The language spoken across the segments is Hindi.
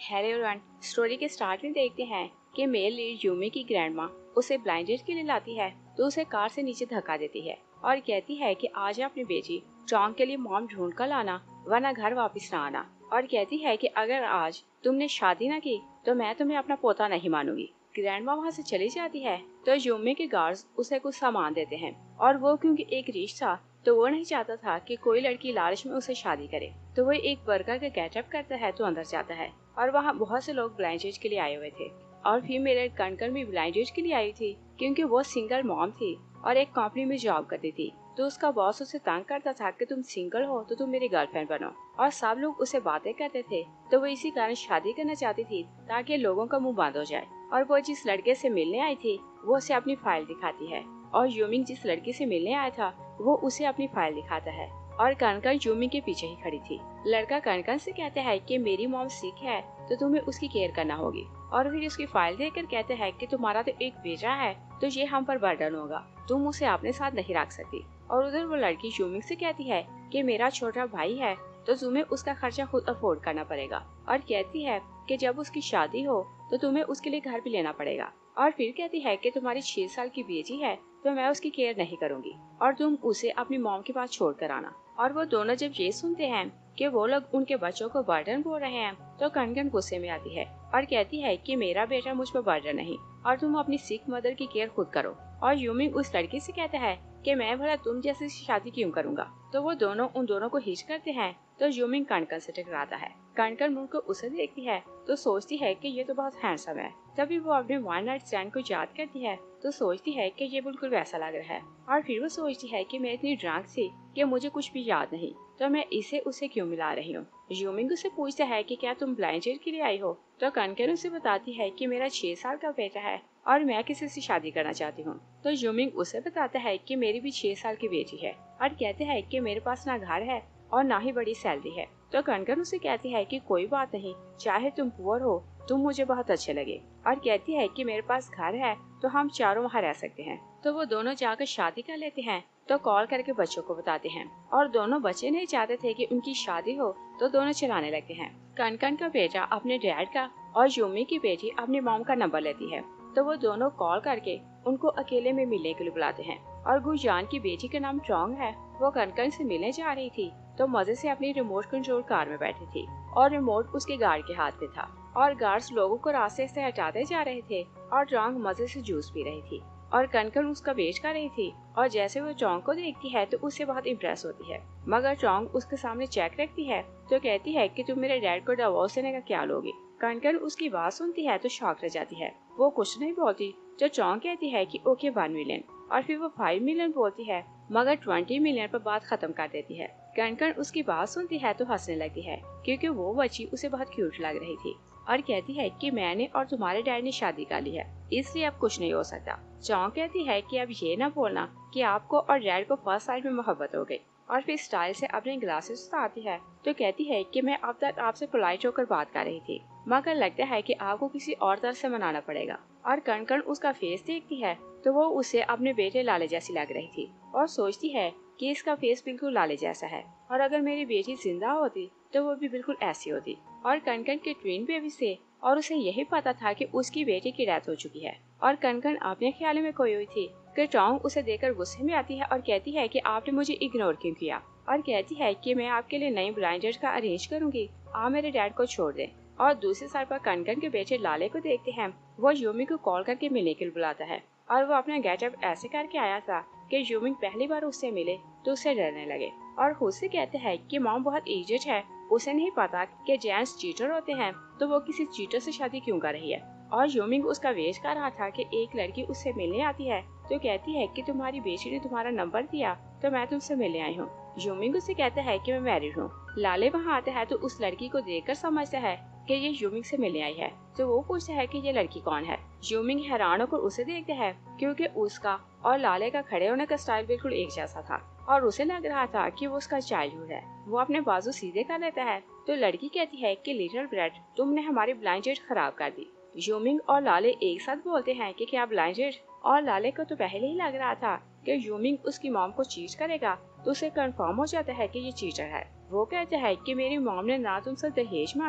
हेलो एवरीवन, स्टोरी के स्टार्ट में देखते हैं कि मेल लीड यूमी की ग्रैंडमा उसे ब्लाइंड डेट के लिए लाती है तो उसे कार से नीचे धक्का देती है और कहती है कि आज अपनी बेटी टॉन्ग के लिए मॉम ढूंढ कर लाना वरना घर वापस ना आना। और कहती है कि अगर आज तुमने शादी ना की तो मैं तुम्हें अपना पोता नहीं मानूंगी। ग्रैंडमा वहाँ से चली जाती है तो यूमी के गार्ड्स उसे कुछ सामान देते हैं और वो क्योंकि एक रिच था तो वो नहीं चाहता था कि कोई लड़की लालच में उसे शादी करे, तो वो एक वर्कर का गेटअप करता है तो अंदर जाता है और वहाँ बहुत से लोग ब्लाइंड डेट के लिए आए हुए थे और फीमेल कणकण भी ब्लाइंड डेट के लिए आई थी क्योंकि वो सिंगल मॉम थी और एक कंपनी में जॉब करती थी। तो उसका बॉस उसे तंग करता था कि तुम सिंगल हो तो तुम मेरी गर्लफ्रेंड बनो और सब लोग उसे बातें करते थे तो वो इसी कारण शादी करना चाहती थी ताकि लोगों का मुंह बंद हो जाए। और वो जिस लड़के से मिलने आई थी वो उसे अपनी फाइल दिखाती है और यूमिंग जिस लड़की से मिलने आया था वो उसे अपनी फाइल दिखाता है और कणकण यूमिंग के पीछे ही खड़ी थी। लड़का कणकण से कहता है कि मेरी मॉम सिक है तो तुम्हें उसकी केयर करना होगी और फिर उसकी फाइल देखकर कहते हैं कि तुम्हारा तो एक बेटा है तो ये हम पर बर्डन होगा, तुम उसे अपने साथ नहीं रख सकती। और उधर वो लड़की यूमिंग से कहती है कि मेरा छोटा भाई है तो तुम्हें उसका खर्चा खुद अफोर्ड करना पड़ेगा और कहती है कि जब उसकी शादी हो तो तुम्हें उसके लिए घर भी लेना पड़ेगा। और फिर कहती है कि तुम्हारी 6 साल की बेटी है तो मैं उसकी केयर नहीं करूंगी और तुम उसे अपनी मॉम के पास छोड़ कर आना। और वो दोनों जब ये सुनते हैं कि वो लोग उनके बच्चों को बर्डन बोल रहे हैं तो कणकण गुस्से में आती है और कहती है कि मेरा बेटा मुझ पर बर्डन नहीं और तुम अपनी सिक मदर की केयर खुद करो। और यूमिंग उस लड़की से कहता है कि मैं भला तुम जैसे शादी क्यों करूंगा। तो वो दोनों उन दोनों को हिच करते हैं तो यूमिंग कणकण से टकराता है। कणकण मुड़ कर उसे देखती है तो सोचती है कि ये तो बहुत हैंडसम है। तभी वो अपने वन नाइट स्टैंड को याद करती है तो सोचती है कि ये बिल्कुल वैसा लग रहा है। और फिर वो सोचती है कि मैं इतनी ड्रंक थी कि मुझे कुछ भी याद नहीं तो मैं इसे उसे क्यों मिला रही हूँ। यूमिंग उसे पूछता है कि क्या तुम ब्लाइंड डेट के लिए आई हो तो कणकण उसे बताती है कि मेरा 6 साल का बेटा है और मैं किसी से शादी करना चाहती हूँ। तो यूमिंग उसे बताता है कि मेरी भी 6 साल की बेटी है और कहते हैं कि मेरे पास ना घर है और ना ही बड़ी सैलरी है। तो कणकण उसे कहती है कि कोई बात नहीं, चाहे तुम पुअर हो तुम मुझे बहुत अच्छे लगे। और कहती है कि मेरे पास घर है तो हम चारों वहाँ रह सकते हैं। तो वो दोनों जाकर शादी कर लेते हैं तो कॉल करके बच्चों को बताते हैं और दोनों बच्चे नहीं चाहते थे कि उनकी शादी हो तो दोनों चलाने लगते हैं। कणकण का बेटा अपने डैड का और यूमी की बेटी अपनी मॉम का नंबर लेती है तो वो दोनों कॉल करके उनको अकेले में मिलने के लिए बुलाते हैं। और गुजान की बेटी का नाम टॉन्ग है, वो कणकण से मिलने जा रही थी तो मजे से अपनी रिमोट कंट्रोल कार में बैठी थी और रिमोट उसके गार्ड के हाथ में था और गार्ड्स लोगों को रास्ते से हटाते जा रहे थे और टॉन्ग मजे से जूस पी रही थी और कणकण उसका वेट कर रही थी। और जैसे वो टॉन्ग को देखती है तो उससे बहुत इम्प्रेस होती है मगर टॉन्ग उसके सामने चेक रखती है तो कहती है कि तुम मेरे डैड को डिवोर्स देने का क्या लोगे। कणकण उसकी बात सुनती है तो शॉक रह जाती है, वो कुछ नहीं बोलती तो टॉन्ग कहती है कि ओके 1 मिलियन और फिर वो 5 मिलियन बोलती है मगर 20 मिलियन पर बात खत्म कर देती है। कणकण उसकी बात सुनती है तो हंसने लगती है क्योंकि वो बच्ची उसे बहुत क्यूट लग रही थी और कहती है कि मैंने और तुम्हारे डैड ने शादी कर ली है इसलिए अब कुछ नहीं हो सकता। टॉन्ग कहती है कि अब ये ना बोलना कि आपको और डैड को फर्स्ट साइड में मोहब्बत हो गई। और फिर स्टाइल से अपने ग्लासेस उतारती है तो कहती है कि मैं अब तक आपसे पोलाइट होकर बात कर रही थी मगर लगता है कि आपको किसी और तरह से मनाना पड़ेगा। और कणकण उसका फेस देखती है तो वो उसे अपने बेटे लाले जैसी लग रही थी और सोचती है कि इसका फेस बिल्कुल लाले जैसा है और अगर मेरी बेटी जिंदा होती तो वो भी बिल्कुल ऐसी होती। और कणकण के ट्विन बेबी से और उसे यही पता था कि उसकी बेटी की डेथ हो चुकी है और कणकण अपने ख्याल में खोई हुई थी कि टॉन्ग उसे देखकर गुस्से में आती है और कहती है कि आपने मुझे इग्नोर क्यों किया। और कहती है कि मैं आपके लिए नई ब्लाइंड डेट का अरेंज करूंगी, आप मेरे डैड को छोड़ दें। और दूसरी साइड पर कणकण के बेटे लाले को देखते हैं, वो यूमी को कॉल करके मिलने के लिए बुलाता है और वो अपना गेटअप ऐसे करके आया था कि यूमी पहली बार उससे मिले तो उसे डरने लगे और खुद से कहते हैं कि मॉम बहुत एजेड है, उसे नहीं पता कि जेंट्स चीटर होते हैं तो वो किसी चीटर से शादी क्यों कर रही है। और यूमिंग उसका वेट कर रहा था कि एक लड़की उससे मिलने आती है तो कहती है कि तुम्हारी बेटी ने तुम्हारा नंबर दिया तो मैं तुमसे मिलने आई हूँ। यूमिंग उससे कहता है कि मैं मैरिड हूँ। लाले वहाँ आता है तो उस लड़की को देखकर समझता है कि ये यूमिंग से मिलने आई है तो वो पूछता है कि ये लड़की कौन है। यूमिंग हैरान होकर उसे देखता है क्योंकि उसका और लाले का खड़े होने का स्टाइल बिल्कुल एक जैसा था और उसे लग रहा था कि वो उसका चाइल्डहुड है। वो अपने बाजू सीधे कर लेता है तो लड़की कहती है कि लिटिल ब्रेड तुमने हमारी ब्लाइंड डेट खराब कर दी। यूमिंग और लाले एक साथ बोलते हैं कि क्या ब्लाइंड डेट, और लाले को तो पहले ही लग रहा था कि यूमिंग उसकी मॉम को चीट करेगा तो उसे कंफर्म हो जाता है कि ये चीटर है। वो कहता है कि मेरी मॉम ने ना तुमसे दहेज मांगा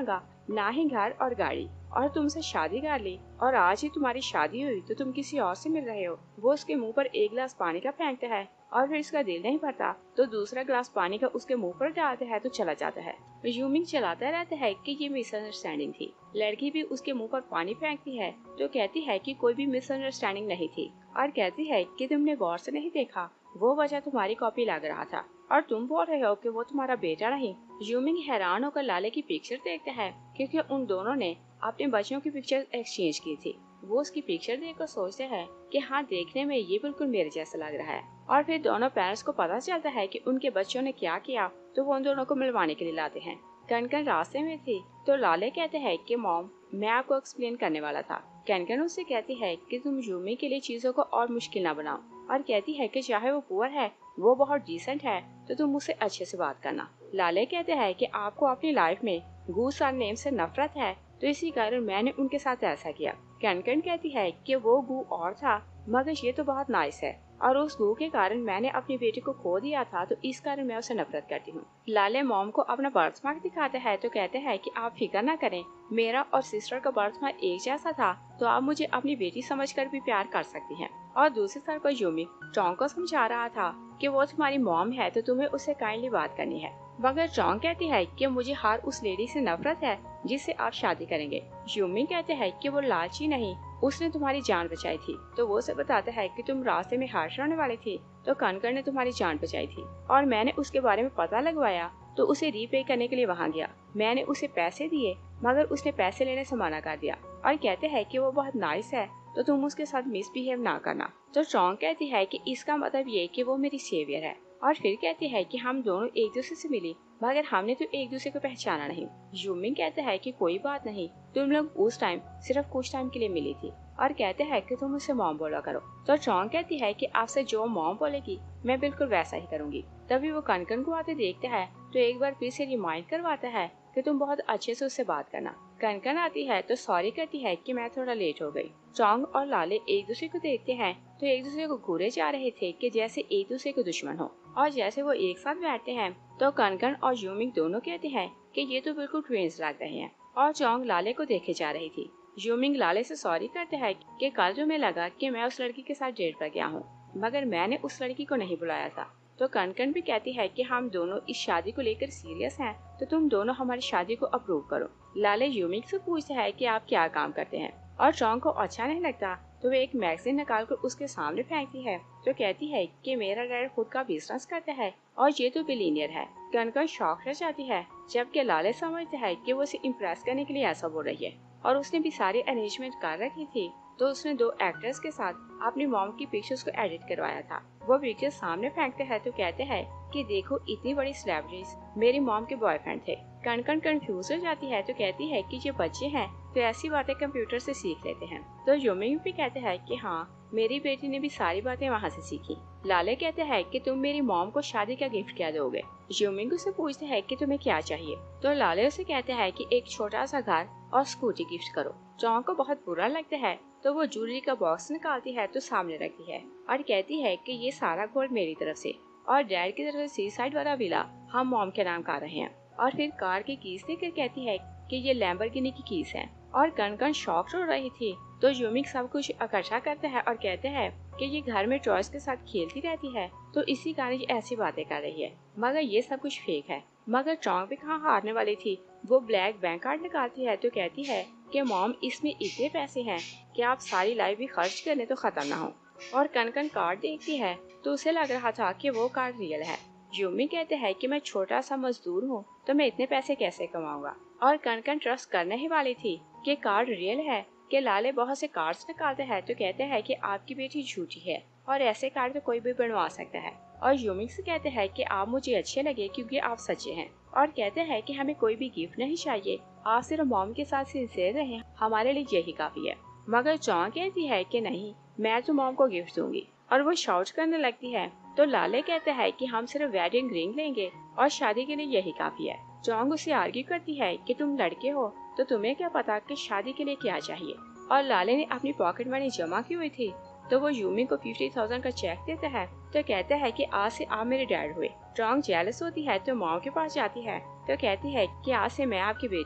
ना ही घर और गाड़ी, और तुमसे शादी कर ली और आज ही तुम्हारी शादी हुई तो तुम किसी और से मिल रहे हो। वो उसके मुंह पर एक गिलास पानी का फेंकता है और फिर इसका दिल नहीं भरता तो दूसरा गिलास पानी का उसके मुंह पर डालता है तो चला जाता है। यूमिंग चलाता रहता है कि ये मिसअंडरस्टैंडिंग थी। लड़की भी उसके मुंह पर पानी फेंकती है तो कहती है कि कोई भी मिसअंडरस्टैंडिंग नहीं थी, और कहती है कि तुमने गौर से नहीं देखा, वो बच्चा तुम्हारी कॉपी लग रहा था और तुम बोल रहे हो कि वो तुम्हारा बेटा नहीं। यूमिंग हैरान होकर लाले की पिक्चर देखता है क्योंकि उन दोनों ने अपने बच्चों की पिक्चर एक्सचेंज की थी। वो उसकी पिक्चर देखकर सोचते हैं कि हाँ, देखने में ये बिल्कुल मेरे जैसा लग रहा है। और फिर दोनों पेरेंट्स को पता चलता है कि उनके बच्चों ने क्या किया तो वो उन दोनों को मिलवाने के लिए लाते हैं। कनकन रास्ते में थी तो लाले कहते हैं कि मॉम, मैं आपको एक्सप्लेन करने वाला था। कनकन उससे कहती है कि तुम यूमी के लिए चीजों को और मुश्किल ना बनाओ, और कहती है कि चाहे वो पुअर है, वो बहुत डिसेंट है, तो तुम मुझसे अच्छे से बात करना। लाले कहते हैं कि आपको अपनी लाइफ में गूस और नेम से नफरत है तो इसी कारण मैंने उनके साथ ऐसा किया। कनकन कहती है कि वो गू और था मगर ये तो बहुत नाइस है, और उस गू के कारण मैंने अपनी बेटी को खो दिया था तो इस कारण मैं उसे नफरत करती हूँ। लाले मॉम को अपना बर्थ मार्क दिखाते हैं तो कहते हैं कि आप फिक्र ना करें, मेरा और सिस्टर का बर्थ मार्क एक जैसा था तो आप मुझे अपनी बेटी समझकर भी प्यार कर सकती हैं। और दूसरी तरफ पर यूमी चोंग को समझा रहा था कि वो तुम्हारी मॉम है तो तुम्हें उससे काइंडली बात करनी है, मगर चोंग कहती है कि मुझे हर उस लेडी से नफरत है जिससे आप शादी करेंगे। यूमी कहते हैं कि वो लालची नहीं, उसने तुम्हारी जान बचाई थी। तो वो उसे बताता है कि तुम रास्ते में हार्श होने वाली थी तो कनकन ने तुम्हारी जान बचाई थी और मैंने उसके बारे में पता लगवाया तो उसे रीपे करने के लिए वहाँ गया। मैंने उसे पैसे दिए मगर उसने पैसे लेने से मना कर दिया, और कहते हैं कि वो बहुत नाइस है तो तुम उसके साथ मिसबिहेव ना करना। तो चोंग कहती है कि इसका मतलब ये कि वो मेरी सेवियर है, और फिर कहती है कि हम दोनों एक दूसरे से मिली मगर हमने तो एक दूसरे को पहचाना नहीं। यूमिंग कहता है कि कोई बात नहीं, तुम लोग उस टाइम सिर्फ कुछ टाइम के लिए मिली थी, और कहते हैं कि तुम उसे मॉम बोला करो। तो चोंग कहती है कि आपसे जो मॉम बोलेगी मैं बिल्कुल वैसा ही करूंगी। तभी वो कनकन को आते देखते हैं तो एक बार फिर से रिमाइंड करवाता है कि तुम बहुत अच्छे से उससे बात करना। कनकन आती है तो सॉरी कहती है कि मैं थोड़ा लेट हो गई। चोंग और लाले एक दूसरे को देखते हैं तो एक दूसरे को घूरे जा रहे थे कि जैसे एक दूसरे के दुश्मन हो, और जैसे वो एक साथ बैठते हैं तो कनकन और यूमिंग दोनों कहते हैं कि ये तो बिल्कुल ट्विंस लग रहे हैं, और चोंग लाले को देखे जा रही थी। यूमिंग लाले से सॉरी करते हैं कि कल जो मैं लगा कि मैं उस लड़की के साथ डेट पर गया हूँ मगर मैंने उस लड़की को नहीं बुलाया था। तो कनकन भी कहती है कि हम दोनों इस शादी को लेकर सीरियस हैं तो तुम दोनों हमारी शादी को अप्रूव करो। लाले यूमिंग से पूछता है कि आप क्या काम करते हैं, और चोंग को अच्छा नहीं लगता तो वे एक मैगजीन निकाल कर उसके सामने फेंकती है तो कहती है कि मेरा डैड खुद का बिजनेस करता है और ये तो बिलीनियर है। कनकन शॉक रह जाती है जबकि लाले समझता है कि वो उसे इम्प्रेस करने के लिए ऐसा बोल रही है, और उसने भी सारी अरेंजमेंट कर रखी थी तो उसने 2 एक्टर्स के साथ अपनी मॉम की पिक्चर्स को एडिट करवाया था। वो पिक्चर्स सामने फेंकते हैं तो कहते हैं कि देखो इतनी बड़ी सेलिब्रिटीज मेरी मॉम के बॉयफ्रेंड थे। कनकन कंफ्यूज हो जाती है तो कहती है कि ये बच्चे हैं तो ऐसी बातें कंप्यूटर से सीख लेते हैं। तो यूमिंग भी कहते हैं कि हाँ, मेरी बेटी ने भी सारी बातें वहाँ से सीखी। लाले कहते हैं कि तुम मेरी मॉम को शादी का गिफ्ट क्या दोगे। यूमिंग उसे पूछते हैं कि तुम्हें क्या चाहिए, तो लाले उसे कहते हैं कि एक छोटा सा घर और स्कूटी गिफ्ट करो। चोंग को बहुत बुरा लगता है तो वो ज्वेलरी का बॉक्स निकालती है तो सामने रखती है और कहती है कि ये सारा गोल्ड मेरी तरफ से, और डैड की तरफ से सी साइड वाला विला हम मॉम के नाम कर रहे हैं। और फिर कार की कीज देकर कहती है कि ये लैम्बोर्गिनी की कीज है, और कनकन शॉक हो रही थी तो यूमिंग सब कुछ इकट्ठा करते हैं और कहते हैं कि ये घर में टॉयज के साथ खेलती रहती है तो इसी कारण ये ऐसी बातें कर रही है, मगर ये सब कुछ फेक है। मगर चोंग भी कहाँ हारने वाली थी, वो ब्लैक बैंक कार्ड निकालती है तो कहती है कि मॉम इसमें इतने पैसे हैं कि आप सारी लाइफ भी खर्च कर लें तो खत्म ना हो। और कनकन कार्ड देखती है तो उसे लग रहा था कि वो कार्ड रियल है। यूमी कहते हैं कि मैं छोटा सा मजदूर हूँ तो मैं इतने पैसे कैसे कमाऊंगा, और कनकन ट्रस्ट करने ही वाली थी कि कार्ड रियल है कि लाले बहुत से कार्ड्स निकालते हैं तो कहते हैं कि आपकी बेटी झूठी है और ऐसे कार्ड तो कोई भी बनवा सकता है। और यूमिंग से कहते हैं कि आप मुझे अच्छे लगे क्योंकि आप सच्चे हैं, और कहते हैं कि हमें कोई भी गिफ्ट नहीं चाहिए, आप सिर्फ मॉम के साथ सिंसियर रहें, हमारे लिए यही काफी है। मगर चोंग कहती है कि नहीं, मैं तो मॉम को गिफ्ट दूंगी, और वो शाउट करने लगती है। तो लाले कहते हैं कि हम सिर्फ वेडिंग रिंग लेंगे और शादी के लिए यही काफी है। चोंग उसे आर्ग्यू करती है कि तुम लड़के हो तो तुम्हें क्या पता कि शादी के लिए क्या चाहिए, और लाले ने अपनी पॉकेट मनी जमा की हुई थी तो वो यूमी को 50,000 का चेक देता है तो कहता है कि आज से आप मेरे डैड हुए। चोंग जेलस होती है तो माँ के पास जाती है तो कहती है कि आज से मैं आपकी बेटी हूँ।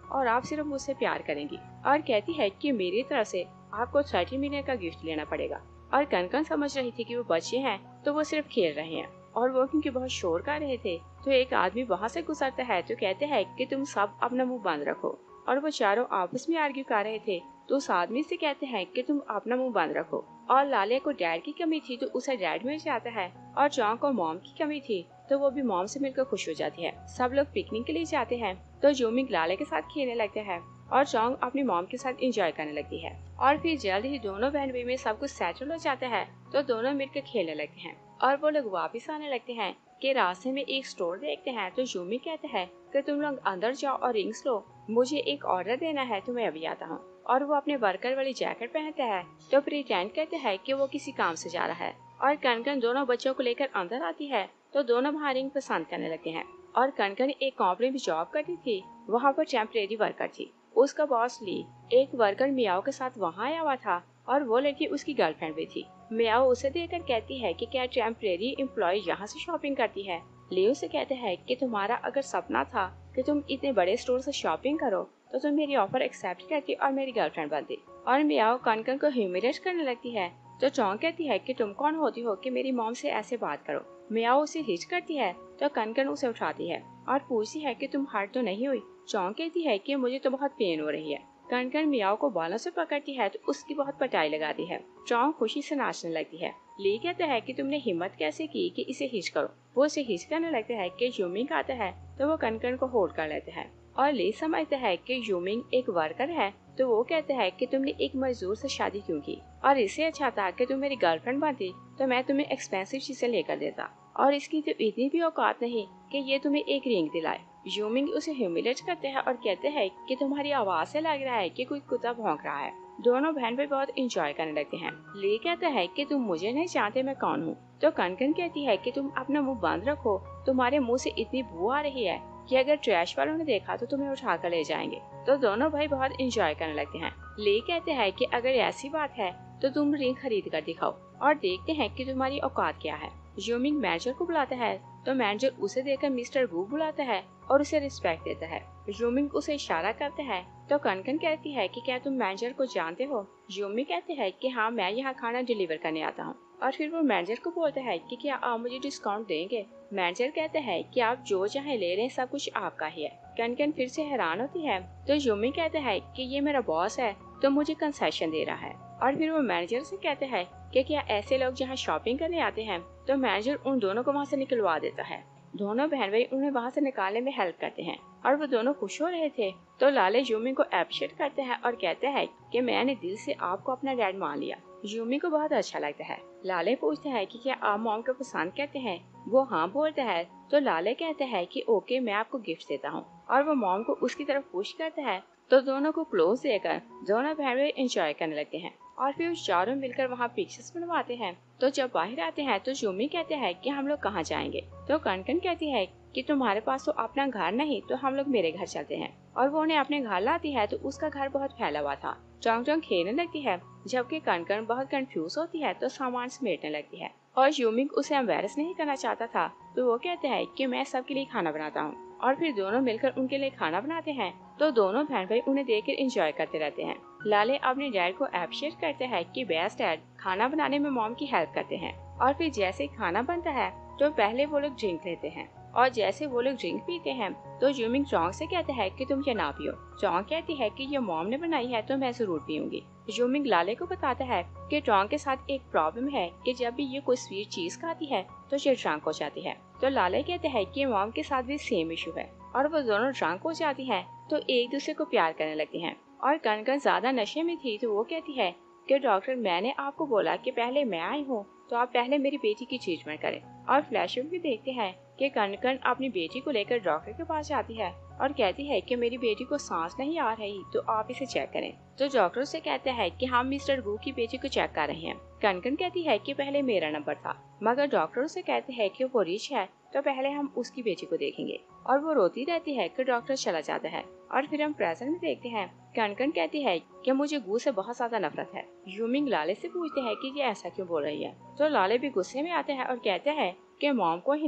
और आप सिर्फ मुझसे प्यार करेंगी। और कहती है कि मेरी तरफ से आपको 30 मिलियन का गिफ्ट लेना पड़ेगा। और कनकन समझ रही थी कि वो बच्चे हैं तो वो सिर्फ खेल रहे हैं, और वो क्योंकि बहुत शोर कर रहे थे तो एक आदमी वहाँ से गुजरता है तो कहते हैं कि तुम सब अपना मुंह बंद रखो। और वो चारों आपस में आर्ग्यू कर रहे थे तो उस आदमी से कहते हैं कि तुम अपना मुंह बंद रखो। और लाले को डैड की कमी थी तो उसे डैड मिल जाता है, और जॉन को मॉम की कमी थी तो वो भी मॉम से मिलकर खुश हो जाती है। सब लोग पिकनिक के लिए जाते हैं तो जूमिंग लाले के साथ खेलने लगते हैं और जॉन्ग अपनी मॉम के साथ एंजॉय करने लगती है। और फिर जल्द ही दोनों बहन भाई में सब कुछ सेटल हो जाता है तो दोनों मिलकर खेलने लगते हैं। और वो लोग वापस आने लगते हैं कि रास्ते में एक स्टोर देखते हैं तो जूमी कहते हैं कि तुम लोग अंदर जाओ और रिंग्स लो, मुझे एक ऑर्डर देना है तो मैं अभी आता हूँ। और वो अपने वर्कर वाली जैकेट पहनता है तो प्रिटेंड करते हैं कि वो किसी काम से जा रहा है। और कनकन दोनों बच्चों को लेकर अंदर आती है तो दोनों वहाँ रिंग पसंद करने लगते हैं। और कनकन एक कंपनी में जॉब करती थी, वहाँ पर टेम्परेरी वर्कर थी। उसका बॉस ली एक वर्कर मियाओ के साथ वहाँ आया हुआ था और वो लड़की उसकी गर्लफ्रेंड भी थी। मियाओ उसे देखकर कहती है कि क्या टेम्परेरी एम्प्लॉय यहाँ से शॉपिंग करती है। लियो से कहते हैं कि तुम्हारा अगर सपना था कि तुम इतने बड़े स्टोर से शॉपिंग करो तो तुम मेरी ऑफर एक्सेप्ट करती और मेरी गर्लफ्रेंड बनती। और मियाओ कनकन को ह्यूमिलेट करने लगती है तो चौंक कहती है कि तुम कौन होती हो कि मेरी मॉम से ऐसे बात करो। मियाओ उसे हिच करती है तो कनकन उसे उठाती है और पूछती है कि तुम हर्ट तो नहीं हुई। चौंक कहती है कि मुझे तो बहुत पेन हो रही है। कनकन मियाओ को बालों से पकड़ती है तो उसकी बहुत पटाई लगाती है। चौंक खुशी से नाचने लगती है। ली कहता है कि तुमने हिम्मत कैसे की कि इसे हिच करो। वो उसे हिच करने लगता है कि यूमिंग आता है तो वो कनकन को होल्ड कर लेते हैं। और ली समझता है कि यूमिंग एक वर्कर है तो वो कहता है कि तुमने एक मजदूर से शादी क्यों की, और इससे अच्छा था कि तुम मेरी गर्लफ्रेंड बनती तो मैं तुम्हें एक्सपेंसिव चीजें लेकर देता, और इसकी तो इतनी भी औकात नहीं कि ये तुम्हें एक रिंग दिलाए। यूमिंग उसे ह्यूमिलेट करते हैं और कहते हैं कि तुम्हारी आवाज से लग रहा है कि कोई कुत्ता भौंक रहा है। दोनों बहन भाई बहुत इंजॉय करने लगते हैं। ली कहता है कि तुम मुझे नहीं जानते मैं कौन हूँ, तो कनकन कहती है कि तुम अपना मुंह बंद रखो, तुम्हारे मुंह से इतनी बू आ रही है कि अगर ट्रैश वालों ने देखा तो तुम्हें उठा कर ले जाएंगे। तो दोनों भाई बहुत इंजॉय करने लगते हैं। ली कहते हैं कि अगर ऐसी बात है तो तुम रिंग खरीद कर दिखाओ और देखते हैं कि तुम्हारी औकात क्या है। यूमिंग मैनेजर को बुलाता है तो मैनेजर उसे देखकर मिस्टर वू बुलाता है और उसे रिस्पेक्ट देता है। यूमिंग उसे इशारा करता है तो कनकन कहती है कि क्या तुम मैनेजर को जानते हो। यूमिंग कहते हैं कि हाँ, मैं यहाँ खाना डिलीवर करने आता हूँ। और फिर वो मैनेजर को बोलता है कि क्या आप मुझे डिस्काउंट देंगे। मैनेजर कहता है कि आप जो चाहे ले लें, सब कुछ आपका ही है। कनकन फिर से हैरान होती है तो यूमिंग कहता है कि ये मेरा बॉस है तो मुझे कंसेशन दे रहा है। और फिर वो मैनेजर से कहते हैं कि क्या ऐसे लोग जहाँ शॉपिंग करने आते हैं, तो मैनेजर उन दोनों को वहाँ से निकलवा देता है। दोनों बहन भाई उन्हें वहाँ से निकालने में हेल्प करते हैं और वो दोनों खुश हो रहे थे तो लाले यूमिंग को एप्रिशिएट करते हैं और कहते हैं कि मैंने दिल से आपको अपना डैड मान लिया। यूमिंग को बहुत अच्छा लगता है। लाले पूछते हैं कि क्या आप मॉम को पसंद करते हैं। वो हाँ बोलता है तो लाले कहते हैं कि ओके, मैं आपको गिफ्ट देता हूँ, और वो मॉम को उसकी तरफ पुश करता है तो दोनों को क्लोज देकर दोनों बहन भाई एंजॉय करने लगते हैं। और फिर उस चारों मिलकर वहाँ पिक्चर्स बनवाते हैं। तो जब बाहर आते हैं तो यूमी कहते हैं कि हम लोग कहाँ जाएंगे। तो कनकन कहती है कि तुम्हारे पास तो अपना घर नहीं तो हम लोग मेरे घर चलते हैं, और वो उन्हें अपने घर लाती है तो उसका घर बहुत फैला हुआ था। चौंग चौंग खेलने लगती है जबकि कनकन बहुत कंफ्यूज होती है तो सामान समेटने लगती है। और यूमिंग उसे एम्बैरेस नहीं करना चाहता था तो वो कहते हैं कि मैं सबके लिए खाना बनाता हूँ, और फिर दोनों मिलकर उनके लिए खाना बनाते हैं। तो दोनों बहन भाई उन्हें देखकर एंजॉय करते रहते हैं। लाले अपने डैड को अप्रिशिएट करते हैं कि बेस्ट डैड खाना बनाने में मॉम की हेल्प करते हैं। और फिर जैसे ही खाना बनता है तो पहले वो लोग ड्रिंक लेते हैं, और जैसे वो लोग ड्रिंक पीते हैं तो यूमिंग चौंग से कहते हैं कि तुम ये ना पियो। चौंग कहती है कि ये मॉम ने बनाई है तो मैं जरूर पीऊंगी। यूमिंग लाले को बताता है कि चौंग के साथ एक प्रॉब्लम है कि जब भी ये कोई स्वीट चीज खाती है तो ये ड्रंक हो जाती है। तो लाले कहते हैं कि मॉम के साथ भी सेम इशू है, और वो दोनों ड्रंक हो जाती हैं तो एक दूसरे को प्यार करने लगती हैं। और कनकन ज्यादा नशे में थी तो वो कहती है कि डॉक्टर, मैंने आपको बोला कि पहले मैं आई हूँ तो आप पहले मेरी बेटी की ट्रीटमेंट करें। और फ्लैशबैक भी देखते हैं कि कनकन अपनी बेटी को लेकर डॉक्टर के पास जाती है और कहती है कि मेरी बेटी को सांस नहीं आ रही तो आप इसे चेक करें। तो डॉक्टर से कहते हैं कि हम मिस्टर गू की बेटी को चेक कर रहे हैं। कनकन कहती है कि पहले मेरा नंबर था, मगर डॉक्टर से कहते हैं कि वो रिच है तो पहले हम उसकी बेटी को देखेंगे। और वो रोती रहती है कि डॉक्टर चला जाता है। और फिर हम प्रेजेंट में देखते हैं कनकन कहती है कि मुझे गू से बहुत ज्यादा नफरत है। यूमिंग लाले से पूछते हैं कि ये ऐसा क्यों बोल रही है। तो लाले भी गुस्से में आते हैं और कहते हैं कि मॉम को ही नहीं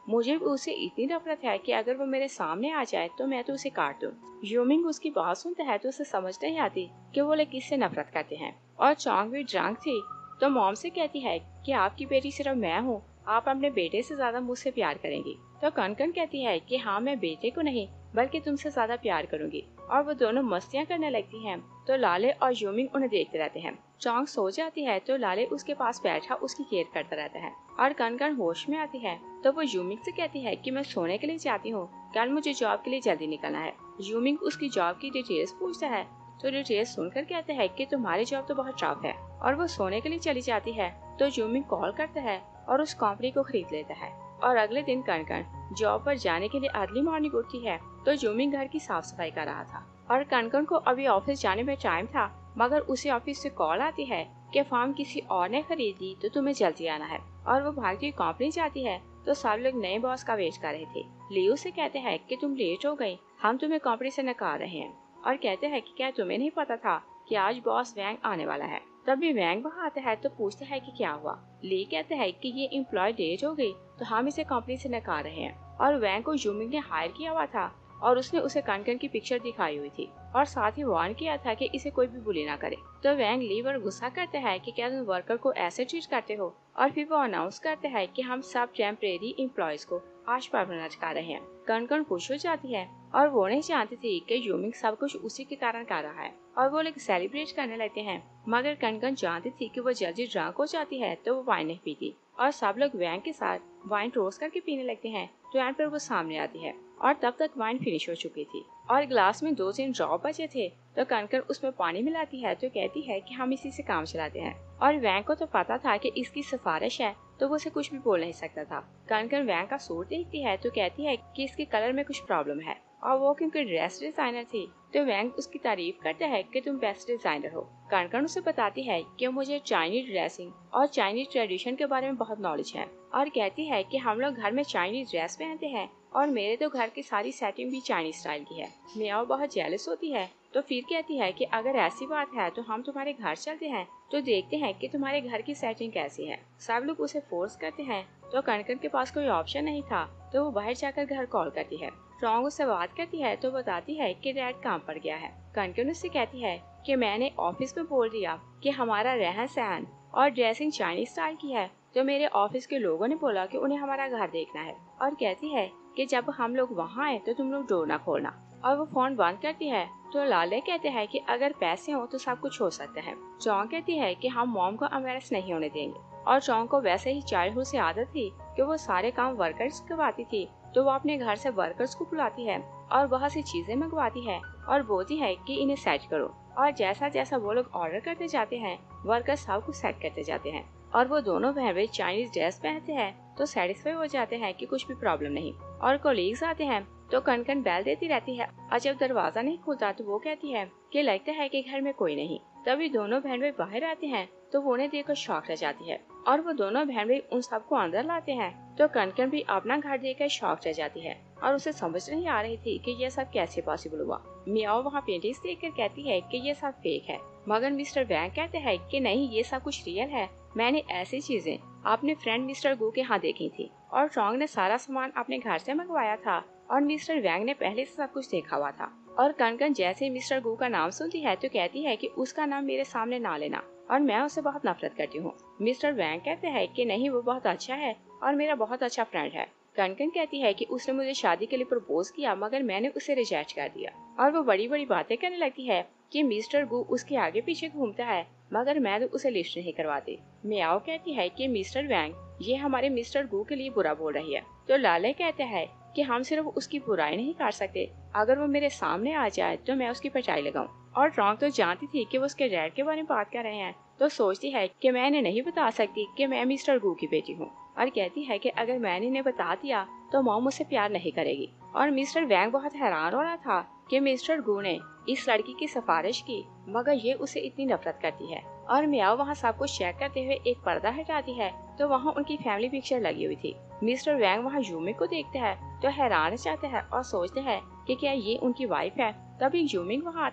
मुझे भी उससे इतनी नफरत है कि अगर वो मेरे सामने आ जाए तो मैं तो उसे काट दूं। यूमिंग उसकी बात सुनता है तो उसे समझ नहीं आती कि वो लोग किससे नफरत करते हैं। और चोंग भी ड्रंक थी तो मॉम से कहती है कि आपकी बेटी सिर्फ मैं हूँ, आप अपने बेटे से ज्यादा मुझसे प्यार करेंगी। तो कनकन कहती है कि हाँ, मैं बेटे को नहीं बल्कि तुमसे ज्यादा प्यार करूंगी। और वो दोनों मस्तियाँ करने लगती हैं। तो लाले और यूमिंग उन्हें देखते रहते हैं। चोंग सो जाती है तो लाले उसके पास बैठा उसकी केयर करता रहता है। और कनकन होश में आती है तो वो यूमिंग से कहती है कि मैं सोने के लिए चाहती हूँ, कल मुझे जॉब के लिए जल्दी निकलना है। यूमिंग उसकी जॉब की डिटेल्स पूछता है तो डिटेल्स सुनकर कहते हैं कि तुम्हारी जॉब तो बहुत टफ है। और वो सोने के लिए चली जाती है तो यूमिंग कॉल करता है और उस कंपनी को खरीद लेता है। और अगले दिन कनकन जॉब पर जाने के लिए अर्ली मॉर्निंग उठती है तो यूमिंग घर की साफ सफाई कर रहा था। और कनकन को अभी ऑफिस जाने में टाइम था, मगर उसे ऑफिस से कॉल आती है कि फार्म किसी और ने खरीद ली तो तुम्हें जल्दी आना है। और वो भागती हुई कंपनी जाती है तो सब लोग नए बॉस का वेट कर रहे थे। लियो से कहते हैं कि तुम लेट हो गई, हम तुम्हें कंपनी से निकाल रहे हैं। और कहते हैं कि क्या तुम्हें नहीं पता था कि आज बॉस वैंग आने वाला है। तभी वैंग वहाँ आता है तो पूछता है कि क्या हुआ। ली कहते हैं कि ये एम्प्लॉय लेट हो गई तो हम इसे कंपनी से निकाल रहे हैं। और वैंग को यूमिंग ने हायर किया हुआ था और उसने उसे कनकन की पिक्चर दिखाई हुई थी और साथ ही वार्न किया था कि इसे कोई भी बुली ना करे। तो वैंग ली पर गुस्सा करता है कि क्या तुम वर्कर को ऐसे ट्रीट करते हो। और फिर वो अनाउंस करते हैं कि हम सब टेम्परेरी एम्प्लॉयज को आज परमानेंट कर रहे हैं। कनकन खुश हो जाती है और वो नहीं जानती थी कि यूमिंग सब कुछ उसी के कारण कर रहा है। और वो लोग सेलिब्रेट करने लगते हैं, मगर कनकन जानती थी कि वो जल्दी ड्रंक हो जाती है तो वो वाइन नहीं पीती। और सब लोग वैंग के साथ वाइन रोस्ट करके पीने लगते हैं तो यहाँ पर वो सामने आती है और तब तक वाइन फिनिश हो चुकी थी और ग्लास में 2-3 ड्रॉप बचे थे। तो कनकन उसमें पानी मिलाती है तो कहती है कि हम इसी से काम चलाते हैं। और वैंग को तो पता था कि इसकी सिफारिश है तो वो उसे कुछ भी बोल नहीं सकता था। कनकन वैंग का सूट देखती है तो कहती है कि इसके कलर में कुछ प्रॉब्लम है। और वो क्योंकि ड्रेस डिजाइनर थी तो वैंग उसकी तारीफ करता है कि तुम बेस्ट डिजाइनर हो। कनकन उसे बताती है कि मुझे चाइनीज ड्रेसिंग और चाइनीज ट्रेडिशन के बारे में बहुत नॉलेज है। और कहती है कि हम लोग घर में चाइनीज ड्रेस पहनते हैं और मेरे तो घर की सारी सेटिंग भी चाइनीज स्टाइल की है। मियाओ बहुत जेलस होती है तो फिर कहती है कि अगर ऐसी बात है तो हम तुम्हारे घर चलते हैं तो देखते हैं कि तुम्हारे घर की सेटिंग कैसी है। सब लोग उसे फोर्स करते हैं तो कनकन के पास कोई ऑप्शन नहीं था तो वो बाहर जाकर घर कॉल करती है। स्ट्रॉन्ग उससे बात करती है तो बताती है कि डैड काम पर गया है। कनकन उससे कहती है कि मैंने ऑफिस में बोल दिया कि हमारा रहन सहन और ड्रेसिंग चाइनीज स्टाइल की है तो मेरे ऑफिस के लोगों ने बोला कि उन्हें हमारा घर देखना है। और कहती है कि जब हम लोग वहाँ आए तो तुम लोग डोर ना खोलना। और वो फोन बंद करती है तो लाले कहते हैं कि अगर पैसे हो तो सब कुछ हो सकता है। चौंग कहती है कि हम मॉम को एम्बैरेस नहीं होने देंगे। और चौंग को वैसे ही चाइल्डहुड से आदत थी कि वो सारे काम वर्कर्स करवाती थी तो वो अपने घर से वर्कर्स को बुलाती है और बहुत सी चीजें मंगवाती है और बोलती है कि इन्हें सेट करो। और जैसा जैसा वो लोग ऑर्डर करते जाते हैं वर्कर्स सब कुछ सेट करते जाते हैं। और वो दोनों बहन भाई चाइनीज ड्रेस पहनते हैं तो सेटिस्फाई हो जाते हैं कि कुछ भी प्रॉब्लम नहीं। और कोलीग्स आते हैं तो कनकन बैल देती रहती है और जब दरवाजा नहीं खुलता तो वो कहती है कि लगता है कि घर में कोई नहीं। तभी दोनों बहन भाई बाहर आते हैं तो वो उन्हें देखकर शॉक रह जाती है और वो दोनों बहन भाई उन सबको अंदर लाते हैं तो कनकन भी अपना घर देखकर शॉक रह जाती है और उसे समझ नहीं आ रही थी कि ये सब कैसे पॉसिबल हुआ। मियाओ वहाँ पेंटिंग्स देखकर कहती है कि ये सब फेक है, मगर मिस्टर वैंग कहते हैं कि नहीं, ये सब कुछ रियल है। मैंने ऐसी चीजें अपने फ्रेंड मिस्टर गू के यहाँ देखी थी और चोंग ने सारा सामान अपने घर से मंगवाया था और मिस्टर वैंग ने पहले से सब कुछ देखा हुआ था। और कनकन जैसे मिस्टर गू का नाम सुनती है तो कहती है कि उसका नाम मेरे सामने ना लेना और मैं उससे बहुत नफरत करती हूँ। मिस्टर वैंग कहते हैं कि नहीं, वो बहुत अच्छा है और मेरा बहुत अच्छा फ्रेंड है। कनकन कहती है कि उसने मुझे शादी के लिए प्रपोज किया मगर मैंने उसे रिजेक्ट कर दिया। और वो बड़ी बड़ी बातें करने लगती है कि मिस्टर गू उसके आगे पीछे घूमता है मगर मैं तो उसे लिस्ट नहीं करवाती। मियाओ कहती है कि मिस्टर वैंग ये हमारे मिस्टर गू के लिए बुरा बोल रही है। तो लाले कहते हैं कि हम सिर्फ उसकी बुराई नहीं कर सकते, अगर वो मेरे सामने आ जाए तो मैं उसकी पिटाई लगाऊं। और ट्रॉन्ग तो जानती थी कि वो उसके डैड के बारे में बात कर रहे हैं तो सोचती है कि मैं इन्हें नहीं बता सकती कि मैं मिस्टर गू की बेटी हूँ। और कहती है कि अगर मैंने इन्हें बता दिया तो मॉम मुझसे प्यार नहीं करेगी। और मिस्टर वैंग बहुत हैरान हो रहा था कि मिस्टर गू ने इस लड़की की सिफारिश की मगर ये उसे इतनी नफरत करती है। और मियाओ वहाँ सब कुछ चेक करते हुए एक पर्दा हटाती है तो वहाँ उनकी फैमिली पिक्चर लगी हुई थी। मिस्टर वैंग वहाँ यूमिंग को देखते हैं तो हैरान जाता है और सोचते हैं कि क्या ये उनकी वाइफ है। तभी यूमिंग वहाँ आता है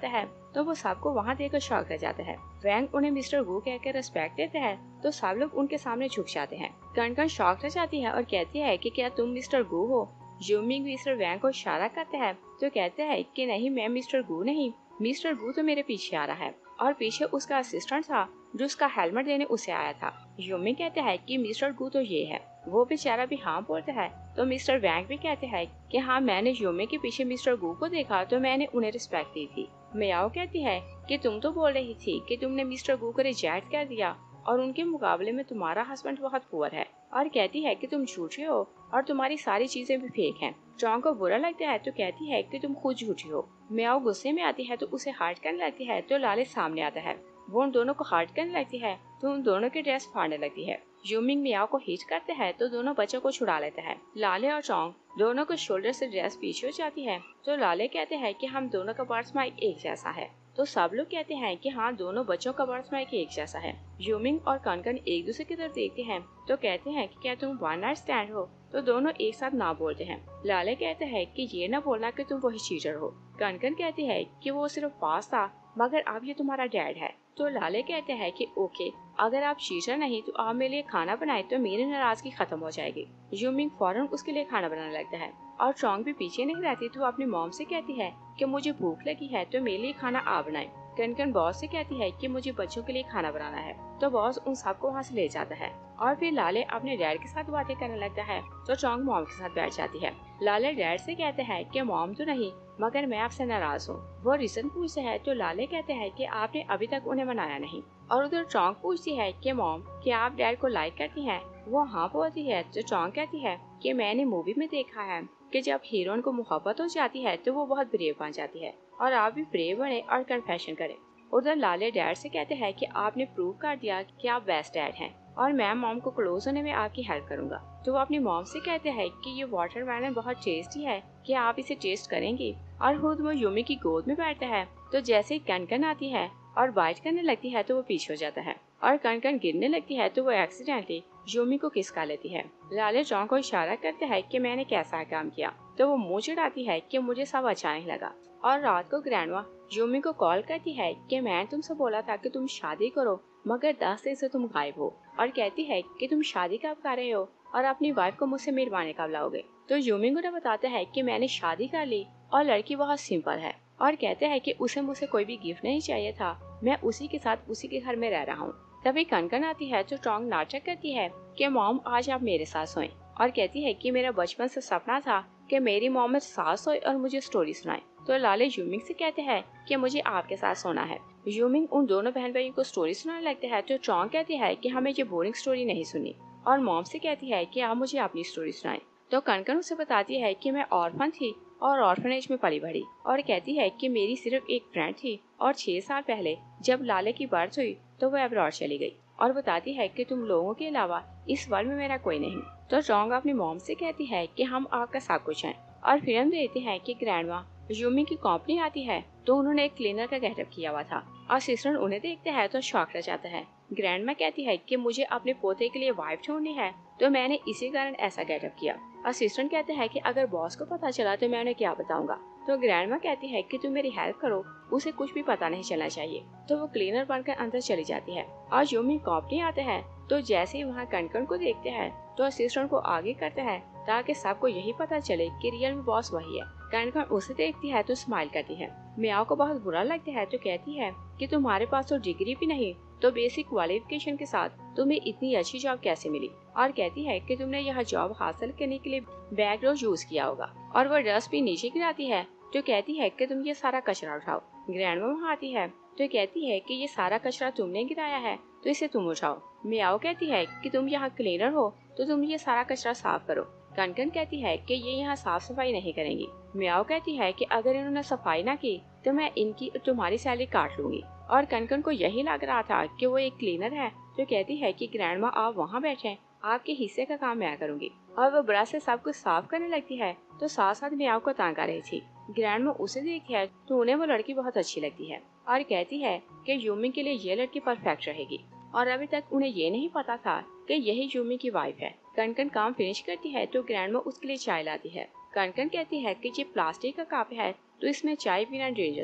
तो वो सबको वहाँ देखकर शॉक रह जाता है। वैंग उन्हें मिस्टर गू कहकर रिस्पेक्ट देता है तो सब लोग उनके सामने झुक जाते हैं। कनकन शॉक रह जाती है और कहती है कि क्या तुम मिस्टर गू हो। यूमिंग मिस्टर वैंग को इशारा करता है तो कहता है कि नहीं, मैं मिस्टर गू नहीं, मिस्टर गू तो मेरे पीछे आ रहा है और पीछे उसका असिस्टेंट था जो उसका हेलमेट देने उसे आया था। यूमिंग कहता है कि मिस्टर गू तो ये है। वो बेचारा भी हाँ बोलता है तो मिस्टर वैंग भी कहते हैं कि हाँ, मैंने यूमिंग के पीछे मिस्टर गू को देखा तो मैंने उन्हें रिस्पेक्ट दी थी। मियाओ कहती है कि तुम तो बोल रही थी कि तुमने मिस्टर गू को रिजेक्ट कर दिया और उनके मुकाबले में तुम्हारा हस्बैंड बहुत पुअर है, और कहती है कि तुम झूठी हो और तुम्हारी सारी चीजें भी फेक हैं। चौंग को बुरा लगता है तो कहती है कि तुम खुद झूठी हो। मियाओ गुस्से में आती है तो उसे हर्ट करने लगती है तो लाले सामने आता है। वो उन दोनों को हर्ट करने लगती है तो उन दोनों की ड्रेस फाड़ने लगती है। यूमिंग मियाओ को हिट करते हैं तो दोनों बच्चों को छुड़ा लेता है। लाले और चौंग दोनों को शोल्डर से ड्रेस पीछे हो जाती है तो लाले कहते हैं कि हम दोनों का बर्थ मार्क एक जैसा है। तो सब लोग कहते हैं कि हाँ, दोनों बच्चों का बर्थ मार्क एक जैसा है। यूमिंग और कनकन एक दूसरे की तरफ देखते हैं तो कहते हैं कि क्या तुम वन नाइट स्टैंड हो। तो दोनों एक साथ ना बोलते हैं। लाले कहते हैं कि ये ना बोलना कि तुम वही चीटर हो। कनकन कहती है कि वो सिर्फ पास था मगर अब ये तुम्हारा डैड है। तो लाले कहते हैं कि ओके, अगर आप चीटर नहीं तो आप मेरे लिए खाना बनाए तो मेरी नाराजगी खत्म हो जाएगी। यूमिंग फौरन उसके लिए खाना बनाने लगता है और चौंग भी पीछे नहीं रहती तो अपनी मॉम से कहती है कि मुझे भूख लगी है तो मेरे लिए खाना आप बनाए। कनकन बॉस से कहती है कि मुझे बच्चों के लिए खाना बनाना है तो बॉस उन सबको वहाँ से ले जाता है और फिर लाले अपने डैड के साथ बातें करने लगता है तो चौंग मॉम के साथ बैठ जाती है। लाले डैड से कहते हैं कि मॉम तो नहीं मगर मैं आपसे नाराज हूँ। वो रीजन पूछते हैं तो लाले कहते हैं कि आपने अभी तक उन्हें मनाया नहीं। और उधर चौंग पूछती है कि मॉम, क्या आप डैड को लाइक करती हैं। वो हाँ बोलती है तो चौंग कहती है कि मैंने मूवी में देखा है कि जब हीरोइन को मोहब्बत हो जाती है तो वो बहुत ब्रेव बन जाती है और आप भी ब्रेव बने और कन्फेशन करें। उधर लाले डैड से कहते हैं कि आपने प्रूव कर दिया कि आप बेस्ट डैड हैं और मैं मॉम को क्लोज होने में आपकी हेल्प करूंगा। तो वो अपनी मॉम से कहते हैं कि ये वाटरमेलन बहुत टेस्टी है, कि आप इसे टेस्ट करेंगी। और खुद वो यूमी की गोद में बैठता है तो जैसे ही कनकन आती है और बाइट करने लगती है तो वो पीछे हो जाता है और कनकन गिरने लगती है तो वो एक्सीडेंटली यूमी को किस कर लेती है। लाले चौंग को इशारा करते हैं कि मैंने कैसा काम किया तो वो मुंह चिढ़ाती है कि मुझे सब अच्छा नहीं लगा। और रात को ग्रैंडमा यूमी को कॉल करती है कि मैं तुमसे बोला था कि तुम शादी करो मगर 10 दिन से तुम गायब हो, और कहती है कि तुम शादी कब कर रहे हो और अपनी वाइफ को मुझसे मिलवाने कब लाओगे। तो यूमी उन्हें बताता है कि मैंने शादी कर ली और लड़की बहुत सिंपल है और कहते हैं कि उसे मुझसे कोई भी गिफ्ट नहीं चाहिए था, मैं उसी के साथ उसी के घर में रह रहा हूँ। तभी कनकन आती है तो चौंग नाटक करती है कि मॉम आज आप मेरे साथ सोएं और कहती है कि मेरा बचपन से सपना था कि मेरी मॉम मेरे साथ सोए और मुझे स्टोरी सुनाए। तो लाले यूमिंग से कहते हैं कि मुझे आपके साथ सोना है। यूमिंग उन दोनों बहन भाइयों को स्टोरी सुनाने लगते हैं तो चौंग कहती है कि हमें ये बोरिंग स्टोरी नहीं सुनी और मॉम से कहती है कि आप मुझे अपनी स्टोरी सुनाएं। तो कनकन उसे बताती है कि मैं ऑर्फन थी और ऑर्फनेज में पली बढ़ी और कहती है कि मेरी सिर्फ एक फ्रेंड थी और 6 साल पहले जब लाले की बर्थ हुई तो वो अब्रॉड चली गई और बताती है कि तुम लोगों के अलावा इस वर्ल्ड में मेरा कोई नहीं। तो चौंग अपनी मॉम से कहती है कि हम आपका सब कुछ हैं। और फिर हम देखते हैं कि ग्रैंडमा यूमी की कंपनी आती है तो उन्होंने एक क्लीनर का गेटअप किया हुआ था। असिस्टेंट उन्हें देखते हैं तो शॉक रह जाता है। ग्रैंडमा कहती है कि मुझे अपने पोते के लिए वाइफ ढूंढनी है तो मैंने इसी कारण ऐसा गेटअप किया। असिस्टेंट कहते हैं कि अगर बॉस को पता चला तो मैं उन्हें क्या बताऊंगा। तो ग्रैंडमा कहती है कि तुम मेरी हेल्प करो, उसे कुछ भी पता नहीं चलना चाहिए। तो वो क्लीनर बनकर अंदर चली जाती है और यूमी कंपनी आते हैं तो जैसे ही वहाँ कनकन को देखते हैं तो असिस्टेंट को आगे करते हैं ताकि सबको यही पता चले कि रियल में बॉस वही है। कनकन उसे देखती है तो स्माइल करती है। मियाओ को बहुत बुरा लगता है तो कहती है कि तुम्हारे पास तो डिग्री भी नहीं तो बेसिक क्वालिफिकेशन के साथ तुम्हें इतनी अच्छी जॉब कैसे मिली, और कहती है कि तुमने यह जॉब हासिल करने के लिए बैकडोर यूज किया होगा। और वह डस्ट भी नीचे गिराती है तो कहती है कि तुम ये सारा कचरा उठाओ। ग्रैंडमा वहाँ आती है तो कहती है कि ये सारा कचरा तुमने गिराया है तो इसे तुम उठाओ। मियाओ कहती है कि तुम यहाँ क्लीनर हो तो तुम ये सारा कचरा साफ करो। कनकन कहती है कि ये यहाँ साफ सफाई नहीं करेंगी। मियाओ कहती है कि अगर इन्होंने सफाई ना की तो मैं इनकी तुम्हारी सैलरी काट लूंगी। और कनकन को यही लग रहा था कि वो एक क्लीनर है तो कहती है कि ग्रैंडमा आप वहाँ बैठे, आपके हिस्से का काम मैं करूंगी। और वो ब्रश से सब कुछ साफ करने लगती है तो साथ साथ मियाओ को तंग आ रही थी। ग्रैंडमा उसे देखती है तो उन्हें वो लड़की बहुत अच्छी लगती है और कहती है कि यूमी के लिए ये लड़की परफेक्ट रहेगी। और अभी तक उन्हें ये नहीं पता था कि यही यूमी की वाइफ है। कनकन काम फिनिश करती है तो ग्रैंडमा उसके लिए चाय लाती है। कनकन कहती है कि ये प्लास्टिक का कप है तो इसमें चाय पीना डेंजरस है।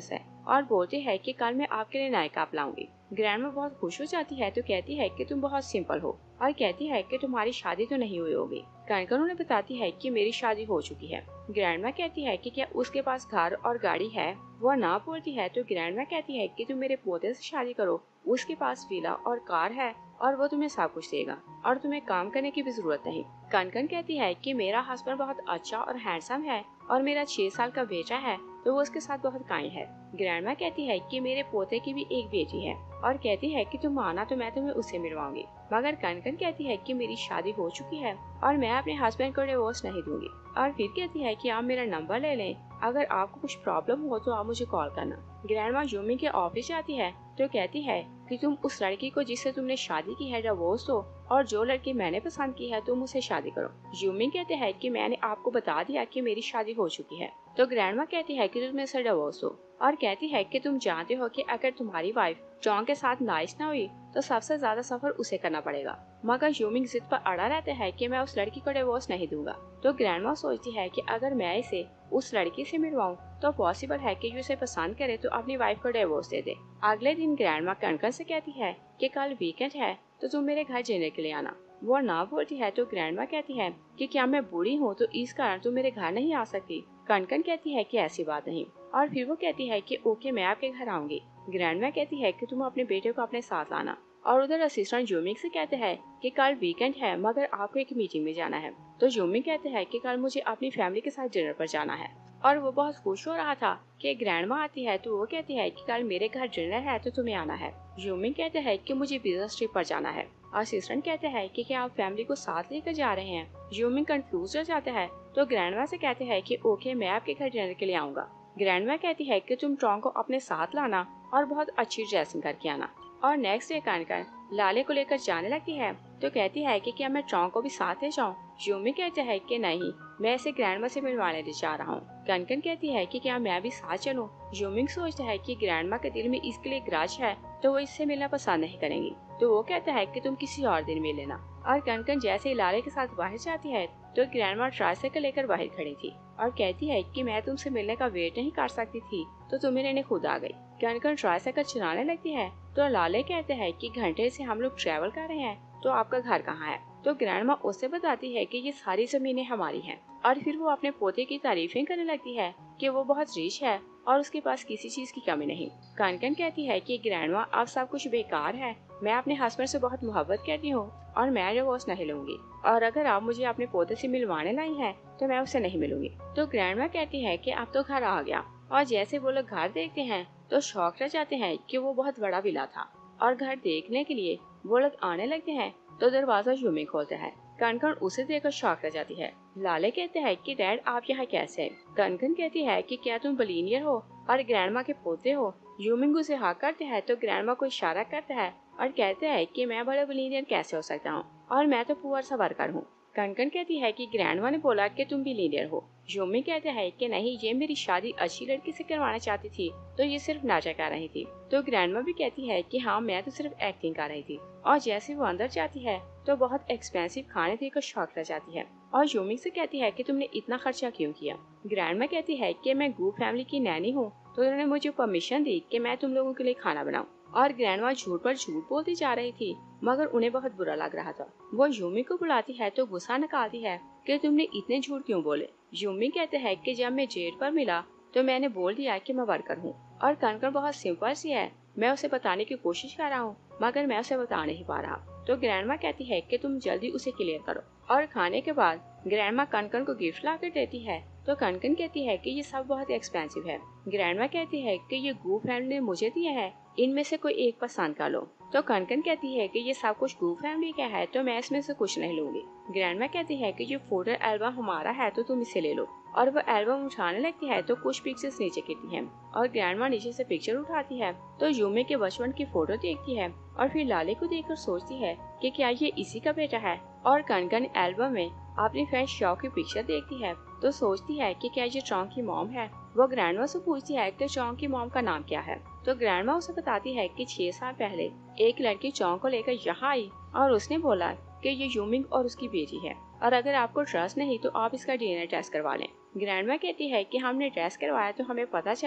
और बोलती है कि कल मैं आपके लिए नए कप लाऊंगी। ग्रैंडमा बहुत खुश हो जाती है तो कहती है कि तुम बहुत सिंपल हो और कहती है कि तुम्हारी शादी तो नहीं हुई होगी। कनकन उन्हें बताती है कि मेरी शादी हो चुकी है। ग्रैंडमा कहती है कि क्या उसके पास घर और गाड़ी है। वो ना बोलती है तो ग्रैंडमा कहती है कि तुम मेरे पोते से शादी करो, उसके पास विला और कार है और वो तुम्हें सब कुछ देगा और तुम्हें काम करने की भी जरूरत नहीं। कनकन कहती है कि मेरा हस्बैंड बहुत अच्छा और हैंडसम है और मेरा 6 साल का बेटा है तो वो उसके साथ बहुत काइंड है। ग्रैंडमा कहती है कि मेरे पोते की भी एक बेटी है और कहती है कि तुम आना तो मैं तुम्हें उससे मिलवाऊंगी। मगर कनकन कहती है कि मेरी शादी हो चुकी है और मैं अपने हस्बैंड को डिवोर्स नहीं दूंगी। और फिर कहती है कि आप मेरा नंबर ले लें, अगर आपको कुछ प्रॉब्लम हो तो आप मुझे कॉल करना। ग्रैंडमा यूमी के ऑफिस जाती है तो कहती है कि तुम उस लड़की को जिससे तुमने शादी की है डिवोर्स दो और जो लड़की मैंने पसंद की है तुम उससे शादी करो। यूमी कहते हैं कि मैंने आपको बता दिया कि मेरी शादी हो चुकी है। तो ग्रैंडमा कहती है कि तुम इससे डिवोर्स दो और कहती है कि तुम जानते हो कि अगर तुम्हारी वाइफ जॉन के साथ नाइस ना हुई तो सबसे ज्यादा सफर उसे करना पड़ेगा। मगर यूमिंग जिद पर अड़ा रहता है कि मैं उस लड़की को डिवोर्स नहीं दूंगा। तो ग्रैंडमा सोचती है कि अगर मैं इसे उस लड़की से मिलवाऊं तो पॉसिबल है कि जो इसे पसंद करे तो अपनी वाइफ को डिवोर्स दे दे। अगले दिन ग्रैंडमा कनकन से कहती है कि कल वीकेंड है तो तुम मेरे घर डिनर के लिए आना। वो ना बोलती है तो ग्रैंडमा कहती है कि क्या मैं बूढ़ी हूँ तो इस कारण तुम मेरे घर नहीं आ सकती। कनकन कहती है कि ऐसी बात नहीं और फिर वो कहती है कि ओके मैं आपके घर आऊंगी। ग्रैंडमा कहती है कि तुम अपने बेटे को अपने साथ लाना और उधर असिस्टेंट यूमिंग से कहते हैं कि कल वीकेंड है मगर आपको एक मीटिंग में जाना है। तो यूमिंग कहते हैं कि कल मुझे अपनी फैमिली के साथ डिनर पर जाना है और वो बहुत खुश हो रहा था कि ग्रैंडमा आती है तो वो कहती है कि कल मेरे घर डिनर है तो तुम्हें आना है। यूमिंग कहते हैं कि मुझे बिजनेस ट्रिप पर जाना है। असिस्टेंट कहते हैं कि क्या आप फैमिली को साथ लेकर जा रहे हैं। यूमिंग कंफ्यूज हो जाता है तो ग्रैंडमा से कहते हैं कि ओके मैं आपके घर डिनर के लिए आऊंगा। ग्रैंडमा कहती है कि तुम ट्रॉन्ग को अपने साथ लाना और बहुत अच्छी ड्रेसिंग करके आना। और नेक्स्ट डे कनकन लाले को लेकर जाने लगती है तो कहती है कि क्या मैं ट्रॉन्ग को भी साथ ले जाऊं। यूमी कहते हैं कि नहीं, मैं इसे ग्रैंडमा से मिलवाने ले जा रहा हूँ। कनकन कहती है कि क्या मैं भी साथ चलूं। यूमिंग सोचता है कि ग्रैंडमा के दिल में इसके लिए ग्राज है तो वो इससे मिलना पसंद नहीं करेंगी। तो वो कहता है कि तुम किसी और दिन मिल लेना। और कनकन जैसे ही लाले के साथ बाहर जाती है तो ग्रैंडमा ट्राइसाइकिल लेकर बाहर खड़ी थी और कहती है कि मैं तुमसे मिलने का वेट नहीं कर सकती थी तो तुम मेरे खुद आ गई। कनकन ट्राइसाइकिल चलाने लगती है तो लाले कहते हैं कि घंटे से हम लोग ट्रेवल कर रहे हैं तो आपका घर कहाँ है। तो ग्रैंडमा उससे बताती है कि ये सारी जमीनें हमारी हैं और फिर वो अपने पोते की तारीफें करने लगती है कि वो बहुत रिच है और उसके पास किसी चीज की कमी नहीं। कनकन कहती है कि ग्रैंडमा अब सब कुछ बेकार है, मैं अपने हस्बैंड से बहुत मोहब्बत करती हूँ और मैं डिवोर्स नहीं लूंगी और अगर आप मुझे अपने पोते से मिलवाने लाई हैं तो मैं उससे नहीं मिलूंगी। तो ग्रैंडमा कहती है कि अब तो घर आ गया और जैसे वो लोग घर देखते हैं तो शौक रह जाते हैं कि वो बहुत बड़ा विला था और घर देखने के लिए वो लोग आने लगते हैं तो दरवाजा यूमी खोलता है। कनकन उसे देखकर शौक रह जाती है। लाले कहते हैं कि डैड आप यहाँ कैसे हैं। कनकन कहती है कि क्या तुम बिलियनियर हो और ग्रैंडमा के पोते हो। यूमिंग उसे हाँ करते हैं तो ग्रैंडमा को इशारा करता है और कहते हैं कि मैं बड़ा बिलियनियर कैसे हो सकता हूँ और मैं तो पुअर सा वर्कर हूँ। कनकन कहती है कि ग्रैंडमा ने बोला कि तुम बिलियनियर हो। यूमी कहते हैं कि नहीं, ये मेरी शादी अच्छी लड़की से करवाना चाहती थी तो ये सिर्फ नाटक कर रही थी। तो ग्रैंडमा भी कहती है कि हाँ मैं तो सिर्फ एक्टिंग कर रही थी। और जैसे वो अंदर जाती है तो बहुत एक्सपेंसिव खाने देखकर शौक रह जाती है और यूमी से कहती है कि तुमने इतना खर्चा क्यों किया। ग्रैंडमा कहती है कि मैं गू फैमिली की नैनी हूँ तो उन्होंने मुझे परमिशन दी कि मैं तुम लोगों के लिए खाना बनाऊं। और ग्रैंडमा झूठ पर झूठ बोलती जा रही थी मगर उन्हें बहुत बुरा लग रहा था। वो यूमी को बुलाती है तो गुस्सा निकालती है कि तुमने इतने झूठ क्यों बोले। यूमी कहते हैं कि जब मैं जेट पर मिला तो मैंने बोल दिया कि मैं वर्कर हूँ और कनकन बहुत सिंपल सी है, मैं उसे बताने की कोशिश कर रहा हूँ मगर मैं उसे बता नहीं पा रहा। तो ग्रैंडमा कहती है कि तुम जल्दी उसे क्लियर करो। और खाने के बाद ग्रैंडमा कनकन को गिफ्ट ला कर देती है तो कनकन कहती है कि ये सब बहुत एक्सपेंसिव है। ग्रैंडमा कहती है कि ये गू फैमिली ने मुझे दिया है, इनमें से कोई एक पसंद कर लो। तो कनकन कहती है कि ये सब कुछ गू फैमिली का है तो मैं इसमें से कुछ नहीं लूंगी। ग्रैंडमा कहती है कि ये फोटो एल्बम हमारा है तो तुम इसे ले लो। और वो एल्बम उठाने लगती है तो कुछ पिक्चर्स नीचे गिरती हैं और ग्रैंडमा नीचे से पिक्चर उठाती है तो यूमी के बचपन की फोटो देखती है और फिर लाले को देखकर सोचती है कि क्या ये इसी का बेटा है। और कनकन एल्बम में अपनी फ्रेंड शॉ की पिक्चर देखती है तो सोचती है कि क्या ये ट्रॉन्ग की मॉम है। वो ग्रैंडमा से पूछती है कि ट्रॉन्ग की मॉम का नाम क्या है। तो ग्रैंडमा उसे बताती है कि 6 साल पहले एक लड़की ट्रॉन्ग को लेकर यहाँ आई और उसने बोला कि ये यूमिंग और उसकी बेटी है और अगर आपको ट्रस्ट नहीं तो आप इसका डीएनए टेस्ट करवा लें। ग्रैंडमा कहती है कि हमने टेस्ट करवाया तो हमें पता चला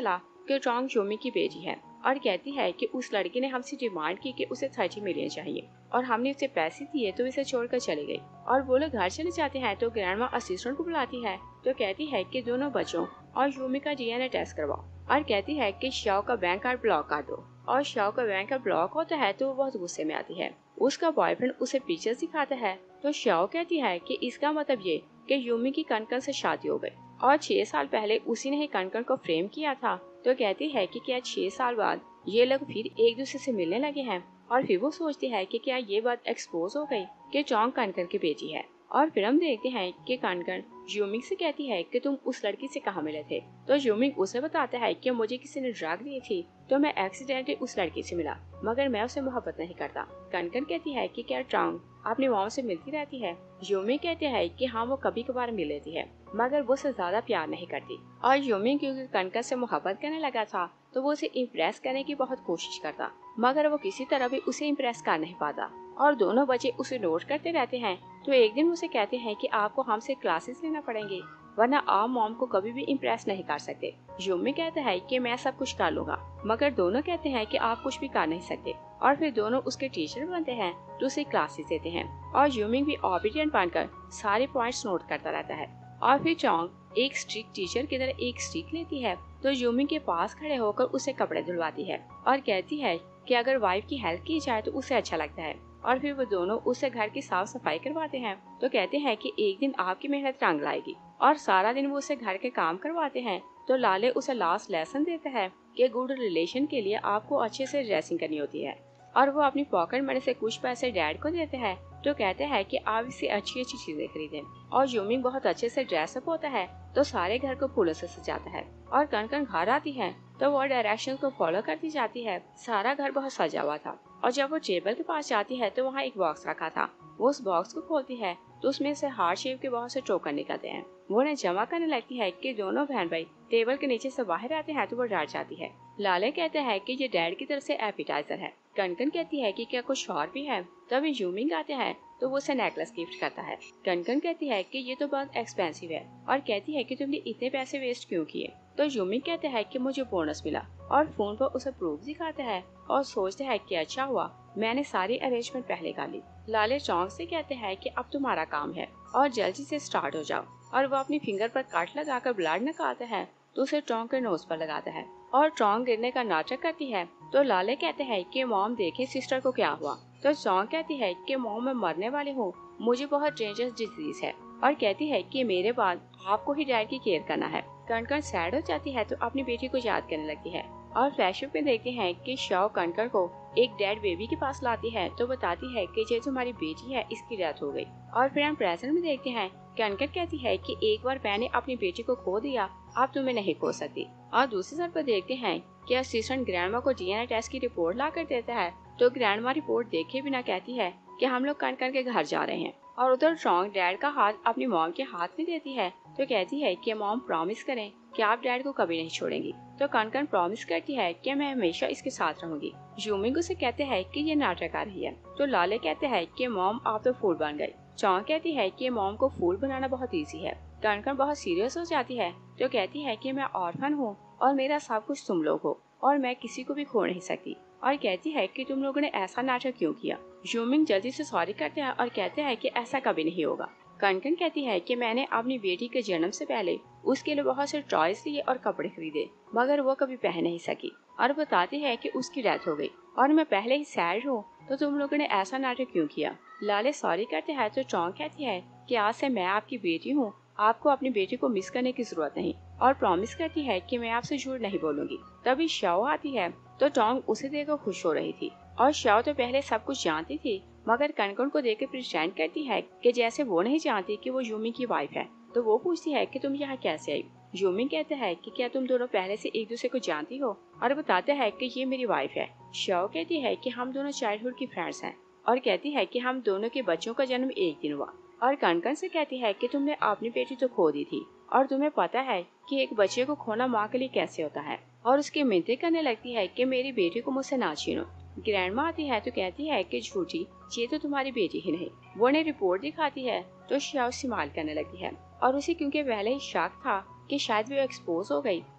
कि चोंग यूमी की बेटी है और कहती है कि उस लड़की ने हमसे डिमांड की कि उसे 30 मिलियन चाहिए और हमने उसे पैसे दिए तो इसे छोड़कर चली गई। और वो लोग घर चले जाते हैं तो ग्रैंडमा असिस्टेंट को बुलाती है तो कहती है कि दोनों बच्चों और यूमी का डीएनए टेस्ट करवाओ और कहती है कि शाओ का बैंक कार्ड ब्लॉक कर दो। और शाओ का बैंक कार्ड ब्लॉक होता है तो वो बहुत गुस्से में आती है। उसका बॉयफ्रेंड उसे पिक्चर्स दिखाता है तो शाओ कहती है कि इसका मतलब ये कि यूमी की कनकन से शादी हो गई और 6 साल पहले उसी ने ही कनकन को फ्रेम किया था। तो कहती है कि क्या 6 साल बाद ये लोग फिर एक दूसरे से मिलने लगे हैं। और फिर वो सोचती है कि क्या ये बात एक्सपोज हो गई कि चोंग कनकन की बेटी है। और फिर हम देखते हैं कि कनकन यूमिंग से कहती है कि तुम उस लड़की से कहाँ मिले थे। तो यूमिंग उसे बताता है कि मुझे किसी ने ड्रग दी थी तो मैं एक्सीडेंटली उस लड़की से मिला मगर मैं उसे मोहब्बत नहीं करता। कनकन कहती है कि क्या चोंग अपनी मॉम से मिलती रहती है। यूमिंग कहते हैं कि हाँ वो कभी कभार मिल लेती है मगर वो उससे ज्यादा प्यार नहीं करती। और यूमिंग क्योंकि कनकन से मोहब्बत करने लगा था तो वो उसे इम्प्रेस करने की बहुत कोशिश करता मगर वो किसी तरह भी उसे इम्प्रेस कर नहीं पाता और दोनों बच्चे उसे नोट करते रहते हैं। तो एक दिन उसे कहते हैं कि आपको हमसे क्लासेस लेना पड़ेंगे वरना आप मॉम को कभी भी इम्प्रेस नहीं कर सकते। यूमी कहता है कि मैं सब कुछ कर लूंगा मगर दोनों कहते हैं कि आप कुछ भी कर नहीं सकते। और फिर दोनों उसके टीचर बनते हैं तो उसे क्लासेस देते हैं और यूमिंग भी ओबीडियंट बनकर सारे पॉइंट्स नोट करता रहता है। और फिर चोंग एक स्ट्रिक्ट टीचर की तरह एक स्टिक लेती है तो यूमिंग के पास खड़े होकर उसे कपड़े धुलवाती है और कहती है कि अगर वाइफ की हेल्प की जाए तो उसे अच्छा लगता है। और फिर वो दोनों उससे घर की साफ सफाई करवाते हैं तो कहते हैं कि एक दिन आपकी मेहनत रंग लाएगी। और सारा दिन वो उसे घर के काम करवाते हैं तो लाले उसे लास्ट लेसन देता है कि गुड रिलेशन के लिए आपको अच्छे से ड्रेसिंग करनी होती है। और वो अपनी पॉकेट मनी से कुछ पैसे डैड को देते हैं तो कहते हैं कि आप इससे अच्छी अच्छी चीजें खरीदें। और यूमिंग बहुत अच्छे से ड्रेसअप होता है तो सारे घर को फूलों से सजाता है। और कनकन घर आती है तो वो डायरेक्शन को फॉलो करती जाती है। सारा घर बहुत सजा हुआ था और जब वो टेबल के पास जाती है तो वहाँ एक बॉक्स रखा था। वो उस बॉक्स को खोलती है तो उसमें से हार्ट शेप के बहुत से टोकन निकलते हैं। वो उन्हें जमा करने लगती है कि दोनों बहन भाई टेबल के नीचे से बाहर आते हैं तो वो डर जाती है। लाले कहते हैं कि ये डैड की तरफ से एपिटाइजर है। कनकन कहती है कि क्या कुछ और भी है। तभी यूमिंग आते हैं तो वो उसे नेकलेस गिफ्ट करता है। कनकन कहती है कि ये तो बहुत एक्सपेंसिव है और कहती है कि तुमने इतने पैसे वेस्ट क्यों किए। तो यूमिंग कहते हैं कि मुझे बोनस मिला और फोन पर उसे प्रूफ दिखाता है और सोचते हैं कि अच्छा हुआ मैंने सारी अरेंजमेंट पहले कर ली। लाले चोंग से कहते हैं कि अब तुम्हारा काम है और जल्दी से स्टार्ट हो जाओ। और वो अपनी फिंगर पर कट लगाकर ब्लड निकालता है तो उसे चोंग के नोज पर लगाता है और चोंग गिरने का नाटक करती है। तो लाले कहते हैं कि मॉम देखे सिस्टर को क्या हुआ। तो चोंग कहती है कि मॉम मैं मरने वाली हूँ, मुझे बहुत डेंजरस डिजीज है और कहती है कि मेरे बाद आपको ही डैड की केयर करना है। कनकन सैड हो जाती है तो अपनी बेटी को याद करने लगती है। और फ्लैशबैक में देखते हैं कि शाओ कनकन को एक डेड बेबी के पास लाती है तो बताती है कि ये तुम्हारी बेटी है, इसकी डेथ हो गई। और फिर हम प्रेजेंट में देखते हैं कनकन कहती है कि एक बार मैंने अपनी बेटी को खो दिया, अब तुम्हें नहीं खो सकती। और दूसरी तरफ पर देखते हैं कि असिस्टेंट ग्रैंडमा को डीएनए टेस्ट की रिपोर्ट ला कर देता है तो ग्रैंडमा रिपोर्ट देखे बिना कहती है कि हम लोग कनकन के घर जा रहे हैं। और उधर चोंग डैड का हाथ अपनी मॉम के हाथ में देती है तो कहती है कि मॉम प्रॉमिस करें कि आप डैड को कभी नहीं छोड़ेंगी। तो कनकन प्रॉमिस करती है कि मैं हमेशा इसके साथ रहूंगी। यूमिंग उसे कहते हैं कि ये नाटक आ रही है। तो लाले कहते हैं कि मॉम आप तो फूल बन गई। चोंग कहती है कि मॉम को फूल बनाना बहुत इजी है। कनकन बहुत सीरियस हो जाती है तो कहती है कि मैं ऑर्फन हूँ और मेरा सब कुछ तुम लोग हो और मैं किसी को भी खो नहीं सकती। और कहती है कि तुम लोगों ने ऐसा नाटक क्यों किया। यूमिंग जल्दी से सॉरी करते हैं और कहते हैं कि ऐसा कभी नहीं होगा। कनकन कहती है कि मैंने अपनी बेटी के जन्म से पहले उसके लिए बहुत से टॉयज लिए और कपड़े खरीदे मगर वो कभी पहन नहीं सकी। और बताती है कि उसकी डेथ हो गई और मैं पहले ही सैड हूँ तो तुम लोगों ने ऐसा नाटक क्यों किया। लाले सॉरी करते हैं तो चोंग कहती है कि आज से मैं आपकी बेटी हूँ, आपको अपनी बेटी को मिस करने की जरूरत नहीं। और प्रॉमिस करती है कि मैं आपसे झूठ नहीं बोलूंगी। तभी शाओ आती है तो चोंग उसे देखकर खुश हो रही थी और शाओ तो पहले सब कुछ जानती थी मगर कनकन को देखकर प्रिटेंड करती है कि जैसे वो नहीं जानती कि वो यूमी की वाइफ है। तो वो पूछती है कि तुम यहाँ कैसे आई। यूमी कहता है कि क्या तुम दोनों पहले से एक दूसरे को जानती हो और बताते हैं कि ये मेरी वाइफ है। शाओ कहती है कि हम दोनों चाइल्डहुड की फ्रेंड्स हैं और कहती है कि हम दोनों के बच्चों का जन्म एक दिन हुआ। और कनकन से कहती है कि तुमने अपनी बेटी तो खो दी थी और तुम्हें पता है कि एक बच्चे को खोना माँ के लिए कैसे होता है। और उसकी मिन्नतें करने लगती है कि मेरी बेटी को मुझसे ना छीनो। ग्रैंडमा आती है तो कहती है कि झूठी, ये तो तुम्हारी बेटी ही नहीं। वो उन्हें रिपोर्ट दिखाती है तो शाओ इस्तेमाल करने लगती है और उसे क्योंकि पहले ही शक था कि शायद वो एक्सपोज हो गई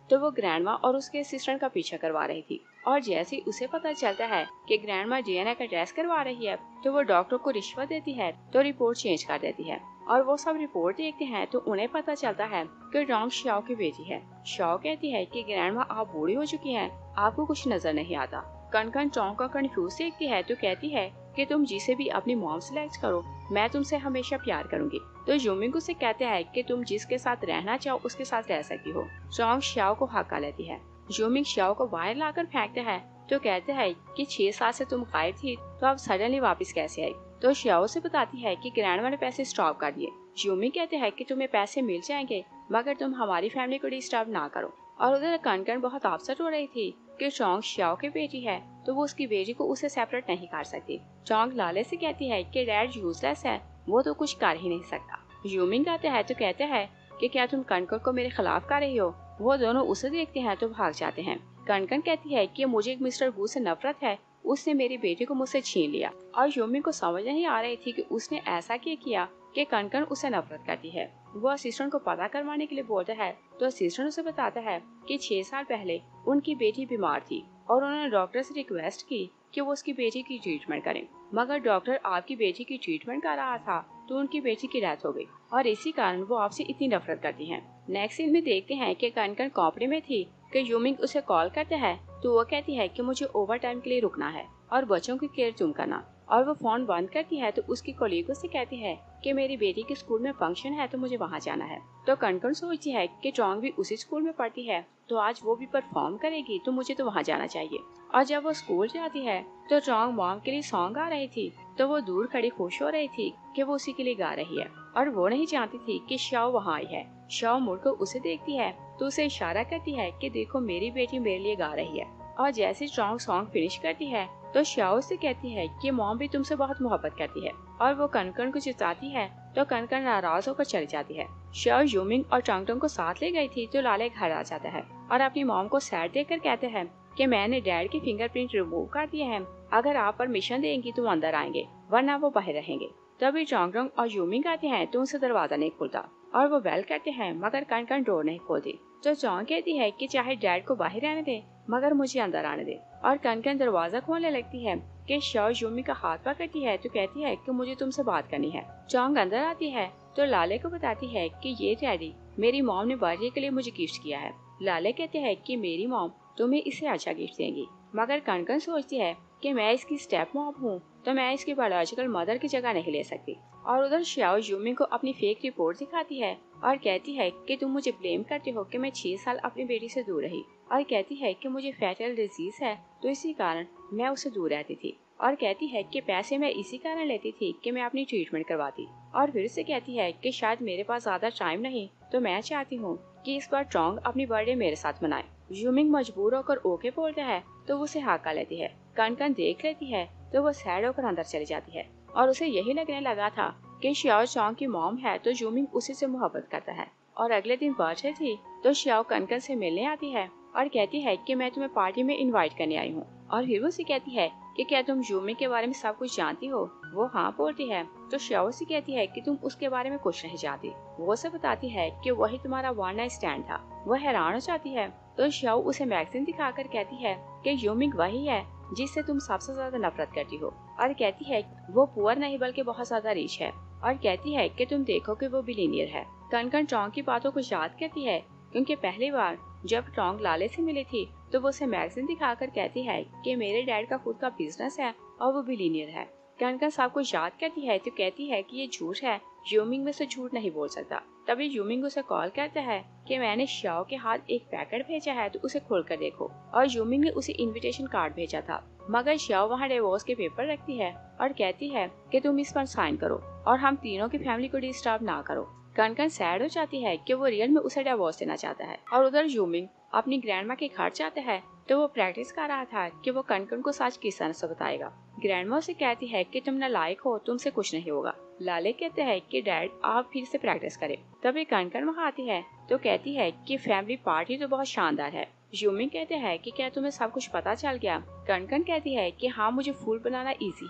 तो वो ग्रैंडमा और उसके असिस्टेंट का पीछा करवा रही थी। और जैसे ही उसे पता चलता है कि ग्रैंडमा डीएनए का टेस्ट करवा रही है, तो वो डॉक्टर को रिश्वत देती है तो रिपोर्ट चेंज कर देती है। और वो सब रिपोर्ट देखते हैं तो उन्हें पता चलता है कि टोंग शाओ की बेटी है। शाओ कहती है कि ग्रैंडमा आप बूढ़ी हो चुकी हैं, आपको कुछ नजर नहीं आता। कनकन टोंग का कंफ्यूज देखती है तो कहती है कि तुम जिसे भी अपनी मॉम सेलेक्ट करो, मैं तुमसे हमेशा प्यार करूंगी। तो यूमिंग उसे कहते हैं कि तुम जिसके साथ रहना चाहो उसके साथ रह सकती हो। टोंग शाओ को हक्का लेती है। यूमिंग शाओ को बाहर लाकर फेंकते हैं तो कहते हैं कि 6 साल से तुम गायब थी, तो अब सडनली वापस कैसे आई। तो शाओ से बताती है कि ग्रैंडमा ने पैसे स्टॉप कर दिए। यूमिंग कहते हैं कि तुम्हें पैसे मिल जाएंगे, मगर तुम हमारी फैमिली को डिस्टर्ब ना करो। और उधर कनकन बहुत अपसेट हो रही थी कि टोंग शाओ की बेटी है, तो वो उसकी बेटी को उसे सेपरेट नहीं कर सकती। टोंग लाले से कहती है कि डैड यूजलेस है, वो तो कुछ कर ही नहीं सकता। यूमिंग आते हैं तो कहते हैं कि क्या तुम कनकन को मेरे खिलाफ कर रही हो। वो दोनों उसे देखते हैं तो भाग जाते हैं। कनकन कहती है कि मुझे एक मिस्टर वू से नफरत है, उसने मेरी बेटी को मुझसे छीन लिया। और यूमिंग को समझ नहीं आ रही थी कि उसने ऐसा क्या किया कि कनकन उसे नफरत करती है। वो असिस्टेंट को पता करवाने के लिए बोलता है तो असिस्टेंट उसे बताता है कि 6 साल पहले उनकी बेटी बीमार थी और उन्होंने डॉक्टर से रिक्वेस्ट की कि वो उसकी बेटी की ट्रीटमेंट करें, मगर डॉक्टर आपकी बेटी की ट्रीटमेंट कर रहा था तो उनकी बेटी की डेथ हो गई और इसी कारण वो आपसे इतनी नफरत करती हैं। नेक्स्ट सीन में देखते हैं कि कनकन कॉपड़े में थी कि यूमिंग उसे कॉल करते हैं तो वो कहती है कि मुझे ओवर टाइम के लिए रुकना है और बच्चों की केयर तुम करना। और वो फोन बंद करती है तो उसकी कोलीगों से कहती है कि मेरी बेटी के स्कूल में फंक्शन है तो मुझे वहाँ जाना है। तो कनकन सोचती है कि टोंग भी उसी स्कूल में पढ़ती है तो आज वो भी परफॉर्म करेगी तो मुझे तो वहाँ जाना चाहिए। और जब वो स्कूल जाती है तो टोंग मॉम के लिए सॉन्ग गा रही थी, तो वो दूर खड़ी खुश हो रही थी कि वो उसी के लिए गा रही है और वो नहीं जानती थी कि शाओ वहाँ आई है। शाओ मुड़कर उसे देखती है तो उसे इशारा करती है कि देखो मेरी बेटी मेरे लिए गा रही है। और जैसे टोंग सॉन्ग फिनिश करती है तो शाओ से कहती है कि मॉम भी तुमसे बहुत मोहब्बत करती है और वो कनकन को चिताती है तो कनकन नाराज होकर चली जाती है। शाओ यूमिंग और टोंग को साथ ले गई थी तो लाले घर आ जाता है और अपनी मॉम को सैड देखकर कहते हैं कि मैंने डैड की फिंगरप्रिंट रिमूव कर दिए हैं, अगर आप परमिशन देंगी तो अंदर आएंगे वरना वो बाहर रहेंगे। तभी टोंग और यूमिंग आते हैं तो उनसे दरवाजा नहीं खुलता और वो बेल करते हैं मगर कनकन डोर नहीं खोलती। तो टोंग कहती है कि चाहे डैड को बाहर रहने दे मगर मुझे अंदर आने दे। और कनकन दरवाजा खोलने लगती है कि शाओ यूमी का हाथ पकड़ती है तो कहती है कि मुझे तुमसे बात करनी है। टोंग अंदर आती है तो लाले को बताती है कि ये डैडी मेरी मॉम ने बर्थडे के लिए मुझे गिफ्ट किया है। लाले कहते हैं कि मेरी मॉम तुम्हें इससे अच्छा गिफ्ट देंगी, मगर कनकन सोचती है कि मैं इसकी स्टेप मॉम हूँ तो मैं इसकी बायोलॉजिकल मदर की जगह नहीं ले सकती। और उधर शाओ यूमी को अपनी फेक रिपोर्ट दिखाती है और कहती है कि तुम मुझे ब्लेम करते हो कि मैं 6 साल अपनी बेटी से दूर रही, और कहती है कि मुझे फैटल डिजीज है तो इसी कारण मैं उससे दूर रहती थी, और कहती है कि पैसे मैं इसी कारण लेती थी कि मैं अपनी ट्रीटमेंट करवाती। और फिर से कहती है कि शायद मेरे पास ज्यादा टाइम नहीं तो मैं चाहती हूँ कि इस बार टोंग अपनी बर्थडे मेरे साथ मनाए। यूमिंग मजबूर होकर ओके बोलता है तो वो उसे हाका लेती है। कनकन देख लेती है तो वो सैड होकर अंदर चली जाती है और उसे यही लगने लगा था कि शाओ टोंग की मॉम है तो यूमिंग उसी से मोहब्बत करता है। और अगले दिन बर्थडे थी तो शाओ कनकन से मिलने आती है और कहती है कि मैं तुम्हें पार्टी में इनवाइट करने आई हूँ। और फिर वो उसे कहती है कि क्या तुम यूमिंग के बारे में सब कुछ जानती हो। वो हाँ बोलती है तो शाओ से कहती है कि तुम उसके बारे में कुछ नहीं जानती। वो उसे बताती है कि वही तुम्हारा वन नाइट स्टैंड था। वो हैरान हो जाती है तो शाओ उसे मैगजीन दिखाकर कहती है कि यूमिंग वही है जिससे तुम सबसे ज्यादा नफरत करती हो, और कहती है वो पुअर नहीं बल्कि बहुत ज्यादा रिच है, और कहती है कि तुम देखो कि वो बिलीनियर है। कनकन टोंग की बातों को याद करती है क्योंकि पहली बार जब टोंग लाले से मिली थी तो वो उसे मैगजीन दिखाकर कहती है कि मेरे डैड का खुद का बिजनेस है और वो बिलीनियर है। कनकन सब कुछ याद करती है तो कहती है कि ये झूठ है, यूमिंग में से झूठ नहीं बोल सकता। तभी यूमिंग उसे कॉल करता है कि मैंने शाओ के हाथ एक पैकेट भेजा है तो उसे खोलकर देखो, और यूमिंग ने उसे इनविटेशन कार्ड भेजा था, मगर शाओ वहाँ डिवोर्स के पेपर रखती है और कहती है कि तुम इस पर साइन करो और हम तीनों की फैमिली को डिस्टर्ब ना करो। कनकन सैड हो जाती है कि वो रियल में उसे डिवोर्स देना चाहता है। और उधर यूमिंग अपनी ग्रैंडमा के घर जाता है तो वो प्रैक्टिस कर रहा था कि वो कनकन को सच किस तरह से बताएगा। ग्रैंडमा से कहती है कि तुम नालायक हो, तुमसे कुछ नहीं होगा। लाले कहते हैं कि डैड आप फिर से प्रैक्टिस करें। तभी कनकन वहाँ आती है तो कहती है कि फैमिली पार्टी तो बहुत शानदार है। यूमिंग कहते हैं कि क्या तुम्हें सब कुछ पता चल गया। कनकन कहती है कि हाँ मुझे फूल बनाना इजी है।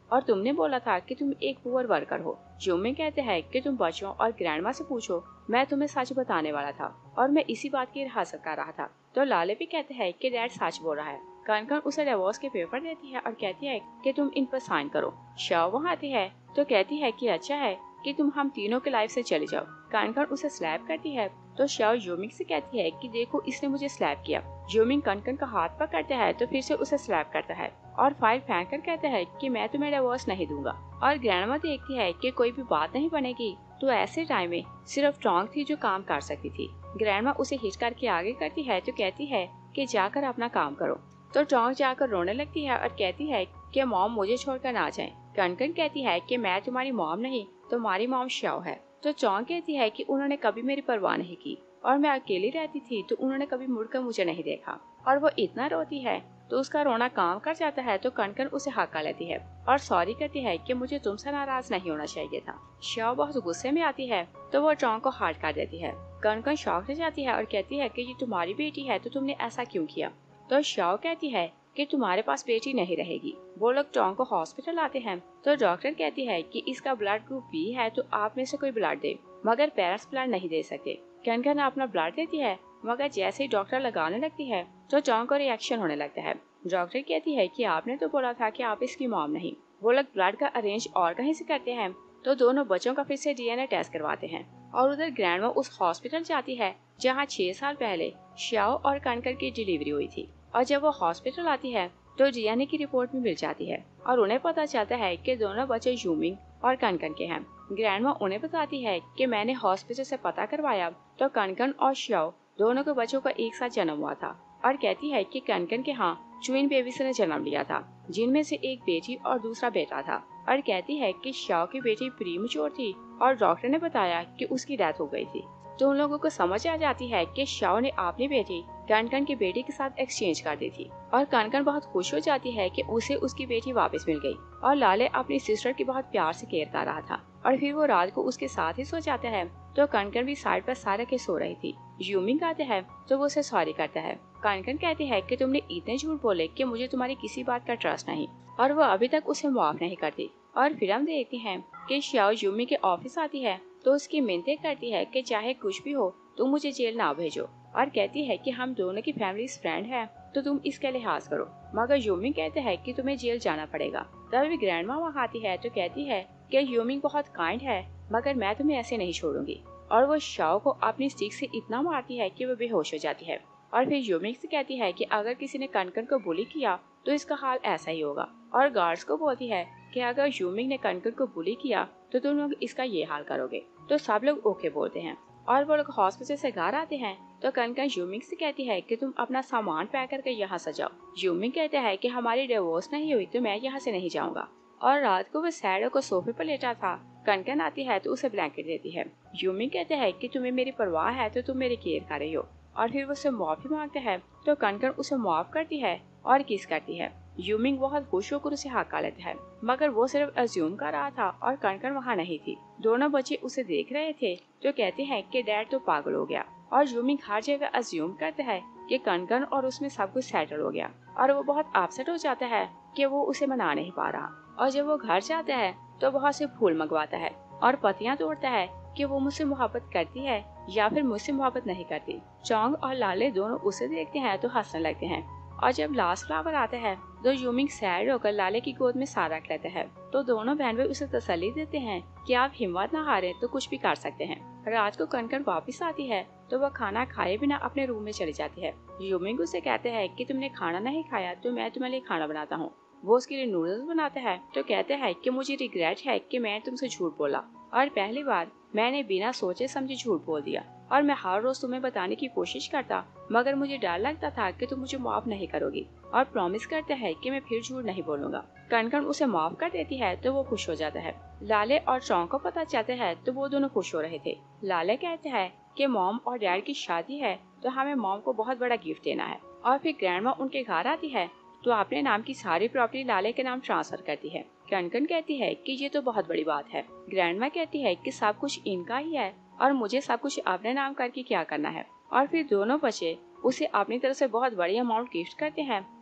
और तुमने बोला था कि तुम एक पुअर वर्कर हो। यूमिंग कहते हैं कि तुम बच्चों और ग्रैंडमा से पूछो, मैं तुम्हें सच बताने वाला था और मैं इसी बात की रिहर्सल कर रहा था। तो लाले भी कहते हैं कि डैड सच बोल रहा है। कनकन उसे डिवोर्स के पेपर देती है और कहती है कि तुम इन पर साइन करो। शाओ वहाँ आती है तो कहती है कि अच्छा है कि तुम हम तीनों के लाइफ से चले जाओ। कनकन उसे स्लैप करती है तो शाओ यूमिंग से कहती है कि देखो इसने मुझे स्लैप किया। यूमिंग कनकन का हाथ पकड़ता है तो फिर से उसे स्लैप करता है और फाइल फेंक कर कहता है कि मैं तुम्हें डिवोर्स नहीं दूंगा। और ग्रैंडमा देखती है कि कोई भी बात नहीं बनेगी। तो ऐसे टाइम में सिर्फ टोंग थी जो काम कर सकती थी। ग्रैंडमा उसे हिट करके आगे करती है तो कहती है कि जाकर अपना काम करो। तो टोंग जाकर रोने लगती है और कहती है कि मॉम मुझे छोड़कर ना जाए। कनकन कहती है कि मैं तुम्हारी मॉम नहीं, तुम्हारी मॉम शाओ है। तो टोंग कहती है कि उन्होंने कभी मेरी परवाह नहीं की और मैं अकेली रहती थी तो उन्होंने कभी मुड़कर मुझे नहीं देखा। और वो इतना रोती है तो उसका रोना काम कर जाता है। तो कनकन उसे हक्का लेती है और सॉरी कहती है कि मुझे तुमसे नाराज नहीं होना चाहिए था। शाओ बहुत गुस्से में आती है तो वो टोंग को हर्ट कर देती है। कनकन शॉक हो जाती है और कहती है कि ये तुम्हारी बेटी है तो तुमने ऐसा क्यों किया। तो शाओ कहती है कि तुम्हारे पास बेटी नहीं रहेगी। वो लोग टोंग को हॉस्पिटल आते हैं तो डॉक्टर कहती है कि इसका ब्लड ग्रुप बी है तो आप में से कोई ब्लड दे, मगर पेरेंट्स ब्लड नहीं दे सकते। कनकन अपना ब्लड देती है मगर जैसे ही डॉक्टर लगाने लगती है तो टोंग को रिएक्शन होने लगता है। डॉक्टर कहती है कि आपने तो बोला था कि आप इसकी मॉम नहीं। वो लोग ब्लड का अरेंज और कहीं से करते हैं तो दोनों बच्चों का फिर से डीएनए टेस्ट करवाते हैं। और उधर ग्रैंडमा उस हॉस्पिटल जाती है जहाँ 6 साल पहले शाओ और कनकन की डिलीवरी हुई थी। और जब वो हॉस्पिटल आती है तो डीएनए की रिपोर्ट भी मिल जाती है और उन्हें पता चलता है कि दोनों बच्चे यूमिंग और कनकन के हैं। ग्रैंडमा उन्हें बताती है कि मैंने हॉस्पिटल से पता करवाया तो कनकन और शाओ दोनों के बच्चों का एक साथ जन्म हुआ था। और कहती है कि कनकन के यहाँ ट्विन बेबीज ने जन्म लिया था जिनमें से एक बेटी और दूसरा बेटा था। और कहती है कि शाओ की बेटी प्रीमैच्योर थी और डॉक्टर ने बताया कि उसकी डेथ हो गई थी। तो उन लोगों को समझ आ जाती है कि शाओ ने अपनी बेटी कनकन की बेटी के साथ एक्सचेंज कर दी थी। और कनकन बहुत खुश हो जाती है कि उसे उसकी बेटी वापस मिल गई। और लाले अपनी सिस्टर की बहुत प्यार से केयर कर रहा था और फिर वो रात को उसके साथ ही सो जाता है। तो कनकन भी साइड पर सारा के सो रही थी। यूमिंग आते हैं तो वो उसे सॉरी करता है। कनकन कहती है कि तुमने इतने झूठ बोले कि मुझे तुम्हारी किसी बात का ट्रस्ट नहीं। और वो अभी तक उसे माफ नहीं करती। और फिर हम देखते हैं कि शाओ यूमी के ऑफिस आती है तो उसकी मिन्नतें करती है कि चाहे कुछ भी हो तुम मुझे जेल ना भेजो। और कहती है कि हम दोनों की फैमिली फ्रेंड है तो तुम इसका लिहाज करो। मगर यूमिंग कहते हैं कि तुम्हें जेल जाना पड़ेगा। तभी ग्रैंडमा वहाँ आती है तो कहती है कि यूमिंग बहुत काइंड है मगर मैं तुम्हें ऐसे नहीं छोड़ूंगी। और वो शाओ को अपनी स्टिक से इतना मारती है कि वो बेहोश हो जाती है। और फिर यूमिंग से कहती है कि अगर किसी ने कनकन को बुली किया तो इसका हाल ऐसा ही होगा। और गार्ड्स को बोलती है कि अगर यूमिंग ने कनकन को बुली किया तो तुम लोग इसका ये हाल करोगे। तो सब लोग ओके बोलते हैं। और वो लोग हॉस्पिटल से घर आते हैं तो कनकन यूमिंग से कहती है कि तुम अपना सामान पैक करके यहाँ से जाओ। यूमिंग कहता है कि हमारी डिवोर्स नहीं हुई तो मैं यहाँ से नहीं जाऊंगा। और रात को वो सैडो को सोफे पर लेटा था। कनकन आती है तो उसे ब्लैंकेट देती है। यूमिंग कहते हैं कि तुम्हें मेरी परवाह है तो तुम मेरी केयर कर रही हो। और फिर वो उससे माफी मांगता है तो कनकन उसे माफ करती है और किस करती है। यूमिंग बहुत खुश होकर उसे हक्का लेता है मगर वो सिर्फ अज्यूम कर रहा था और कनकन वहाँ नहीं थी। दोनों बच्चे उसे देख रहे थे तो कहते हैं कि डैड तो पागल हो गया। और यूमिंग हर जगह अज्यूम करता है कि कनकन और उसमें सब कुछ सेटल हो गया। और वो बहुत अपसेट हो जाता है कि वो उसे मना नहीं पा रहा। और जब वो घर जाता है तो बहुत से फूल मंगवाता है और पत्तियां तोड़ता है कि वो मुझसे मोहब्बत करती है या फिर मुझसे मोहब्बत नहीं करती। चोंग और लाले दोनों उसे देखते हैं तो हंसने लगते हैं। और जब लास्ट फ्लावर आता है तो यूमिंग सैड होकर लाले की गोद में सा रख लेता है। तो दोनों बहन भाई उसे तसल्ली देते हैं कि आप हिम्मत ना हारे तो कुछ भी कर सकते हैं। रात को कनकन वापस आती है तो वह खाना खाए बिना अपने रूम में चली जाती है। यूमिंग उसे कहते हैं कि तुमने खाना नहीं खाया तो मैं तुम्हारे लिए खाना बनाता हूँ। वो उसके लिए नूडल्स बनाता है तो कहते हैं कि मुझे रिग्रेट है कि मैं तुमसे झूठ बोला और पहली बार मैंने बिना सोचे समझे झूठ बोल दिया। और मैं हर रोज तुम्हें बताने की कोशिश करता मगर मुझे डर लगता था कि तुम मुझे माफ नहीं करोगी। और प्रॉमिस करते हैं कि मैं फिर झूठ नहीं बोलूंगा। कनकन उसे माफ कर देती है तो वो खुश हो जाता है। लाले और चोंग को पता चलता है तो वो दोनों खुश हो रहे थे। लाले कहते हैं कि मॉम और डैड की शादी है तो हमें मॉम को बहुत बड़ा गिफ्ट देना है। और फिर ग्रैंडमा उनके घर आती है तो अपने नाम की सारी प्रॉपर्टी लाले के नाम ट्रांसफर करती है। कनकन कहती है कि ये तो बहुत बड़ी बात है। ग्रैंडमा कहती है कि सब कुछ इनका ही है और मुझे सब कुछ अपने नाम करके क्या करना है। और फिर दोनों बच्चे उसे अपनी तरफ से बहुत बड़ी अमाउंट गिफ्ट करते हैं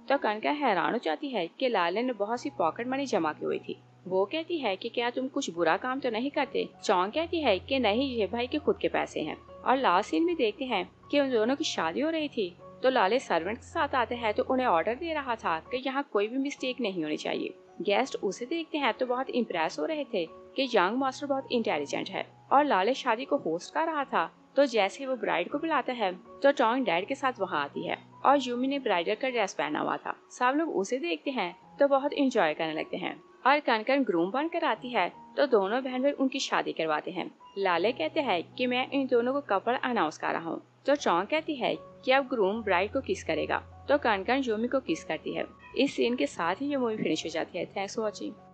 तो कनका हैरान हो जाती है कि लाले ने बहुत सी पॉकेट मनी जमा की हुई थी। वो कहती है कि क्या तुम कुछ बुरा काम तो नहीं करते। चौंग कहती है कि नहीं, ये भाई के खुद के पैसे हैं। और लास्ट सीन में देखते हैं कि उन दोनों की शादी हो रही थी। तो लाले सर्वेंट के साथ आते हैं तो उन्हें ऑर्डर दे रहा था कि यहाँ कोई भी मिस्टेक नहीं होनी चाहिए। गेस्ट उसे देखते हैं तो बहुत इम्प्रेस हो रहे थे कि यंग मास्टर बहुत इंटेलिजेंट है। और लाले शादी को होस्ट कर रहा था। तो जैसे वो ब्राइड को बुलाता है तो चौंग डैड के साथ वहाँ आती है और यूमी ने ब्राइडल का ड्रेस पहना हुआ था। सब लोग उसे देखते हैं तो बहुत इंजॉय करने लगते हैं। और कनकन ग्रूम बनकर आती है तो दोनों बहन भाई उनकी शादी करवाते हैं। लाले कहते हैं कि मैं इन दोनों को कपल अनाउंस कर रहा हूँ। तो चौंग कहती है कि अब ग्रूम ब्राइड को किस करेगा। तो कनकन यूमी को किस करती है। इस सीन के साथ ही ये मूवी फिनिश हो जाती है। Thanks for watching.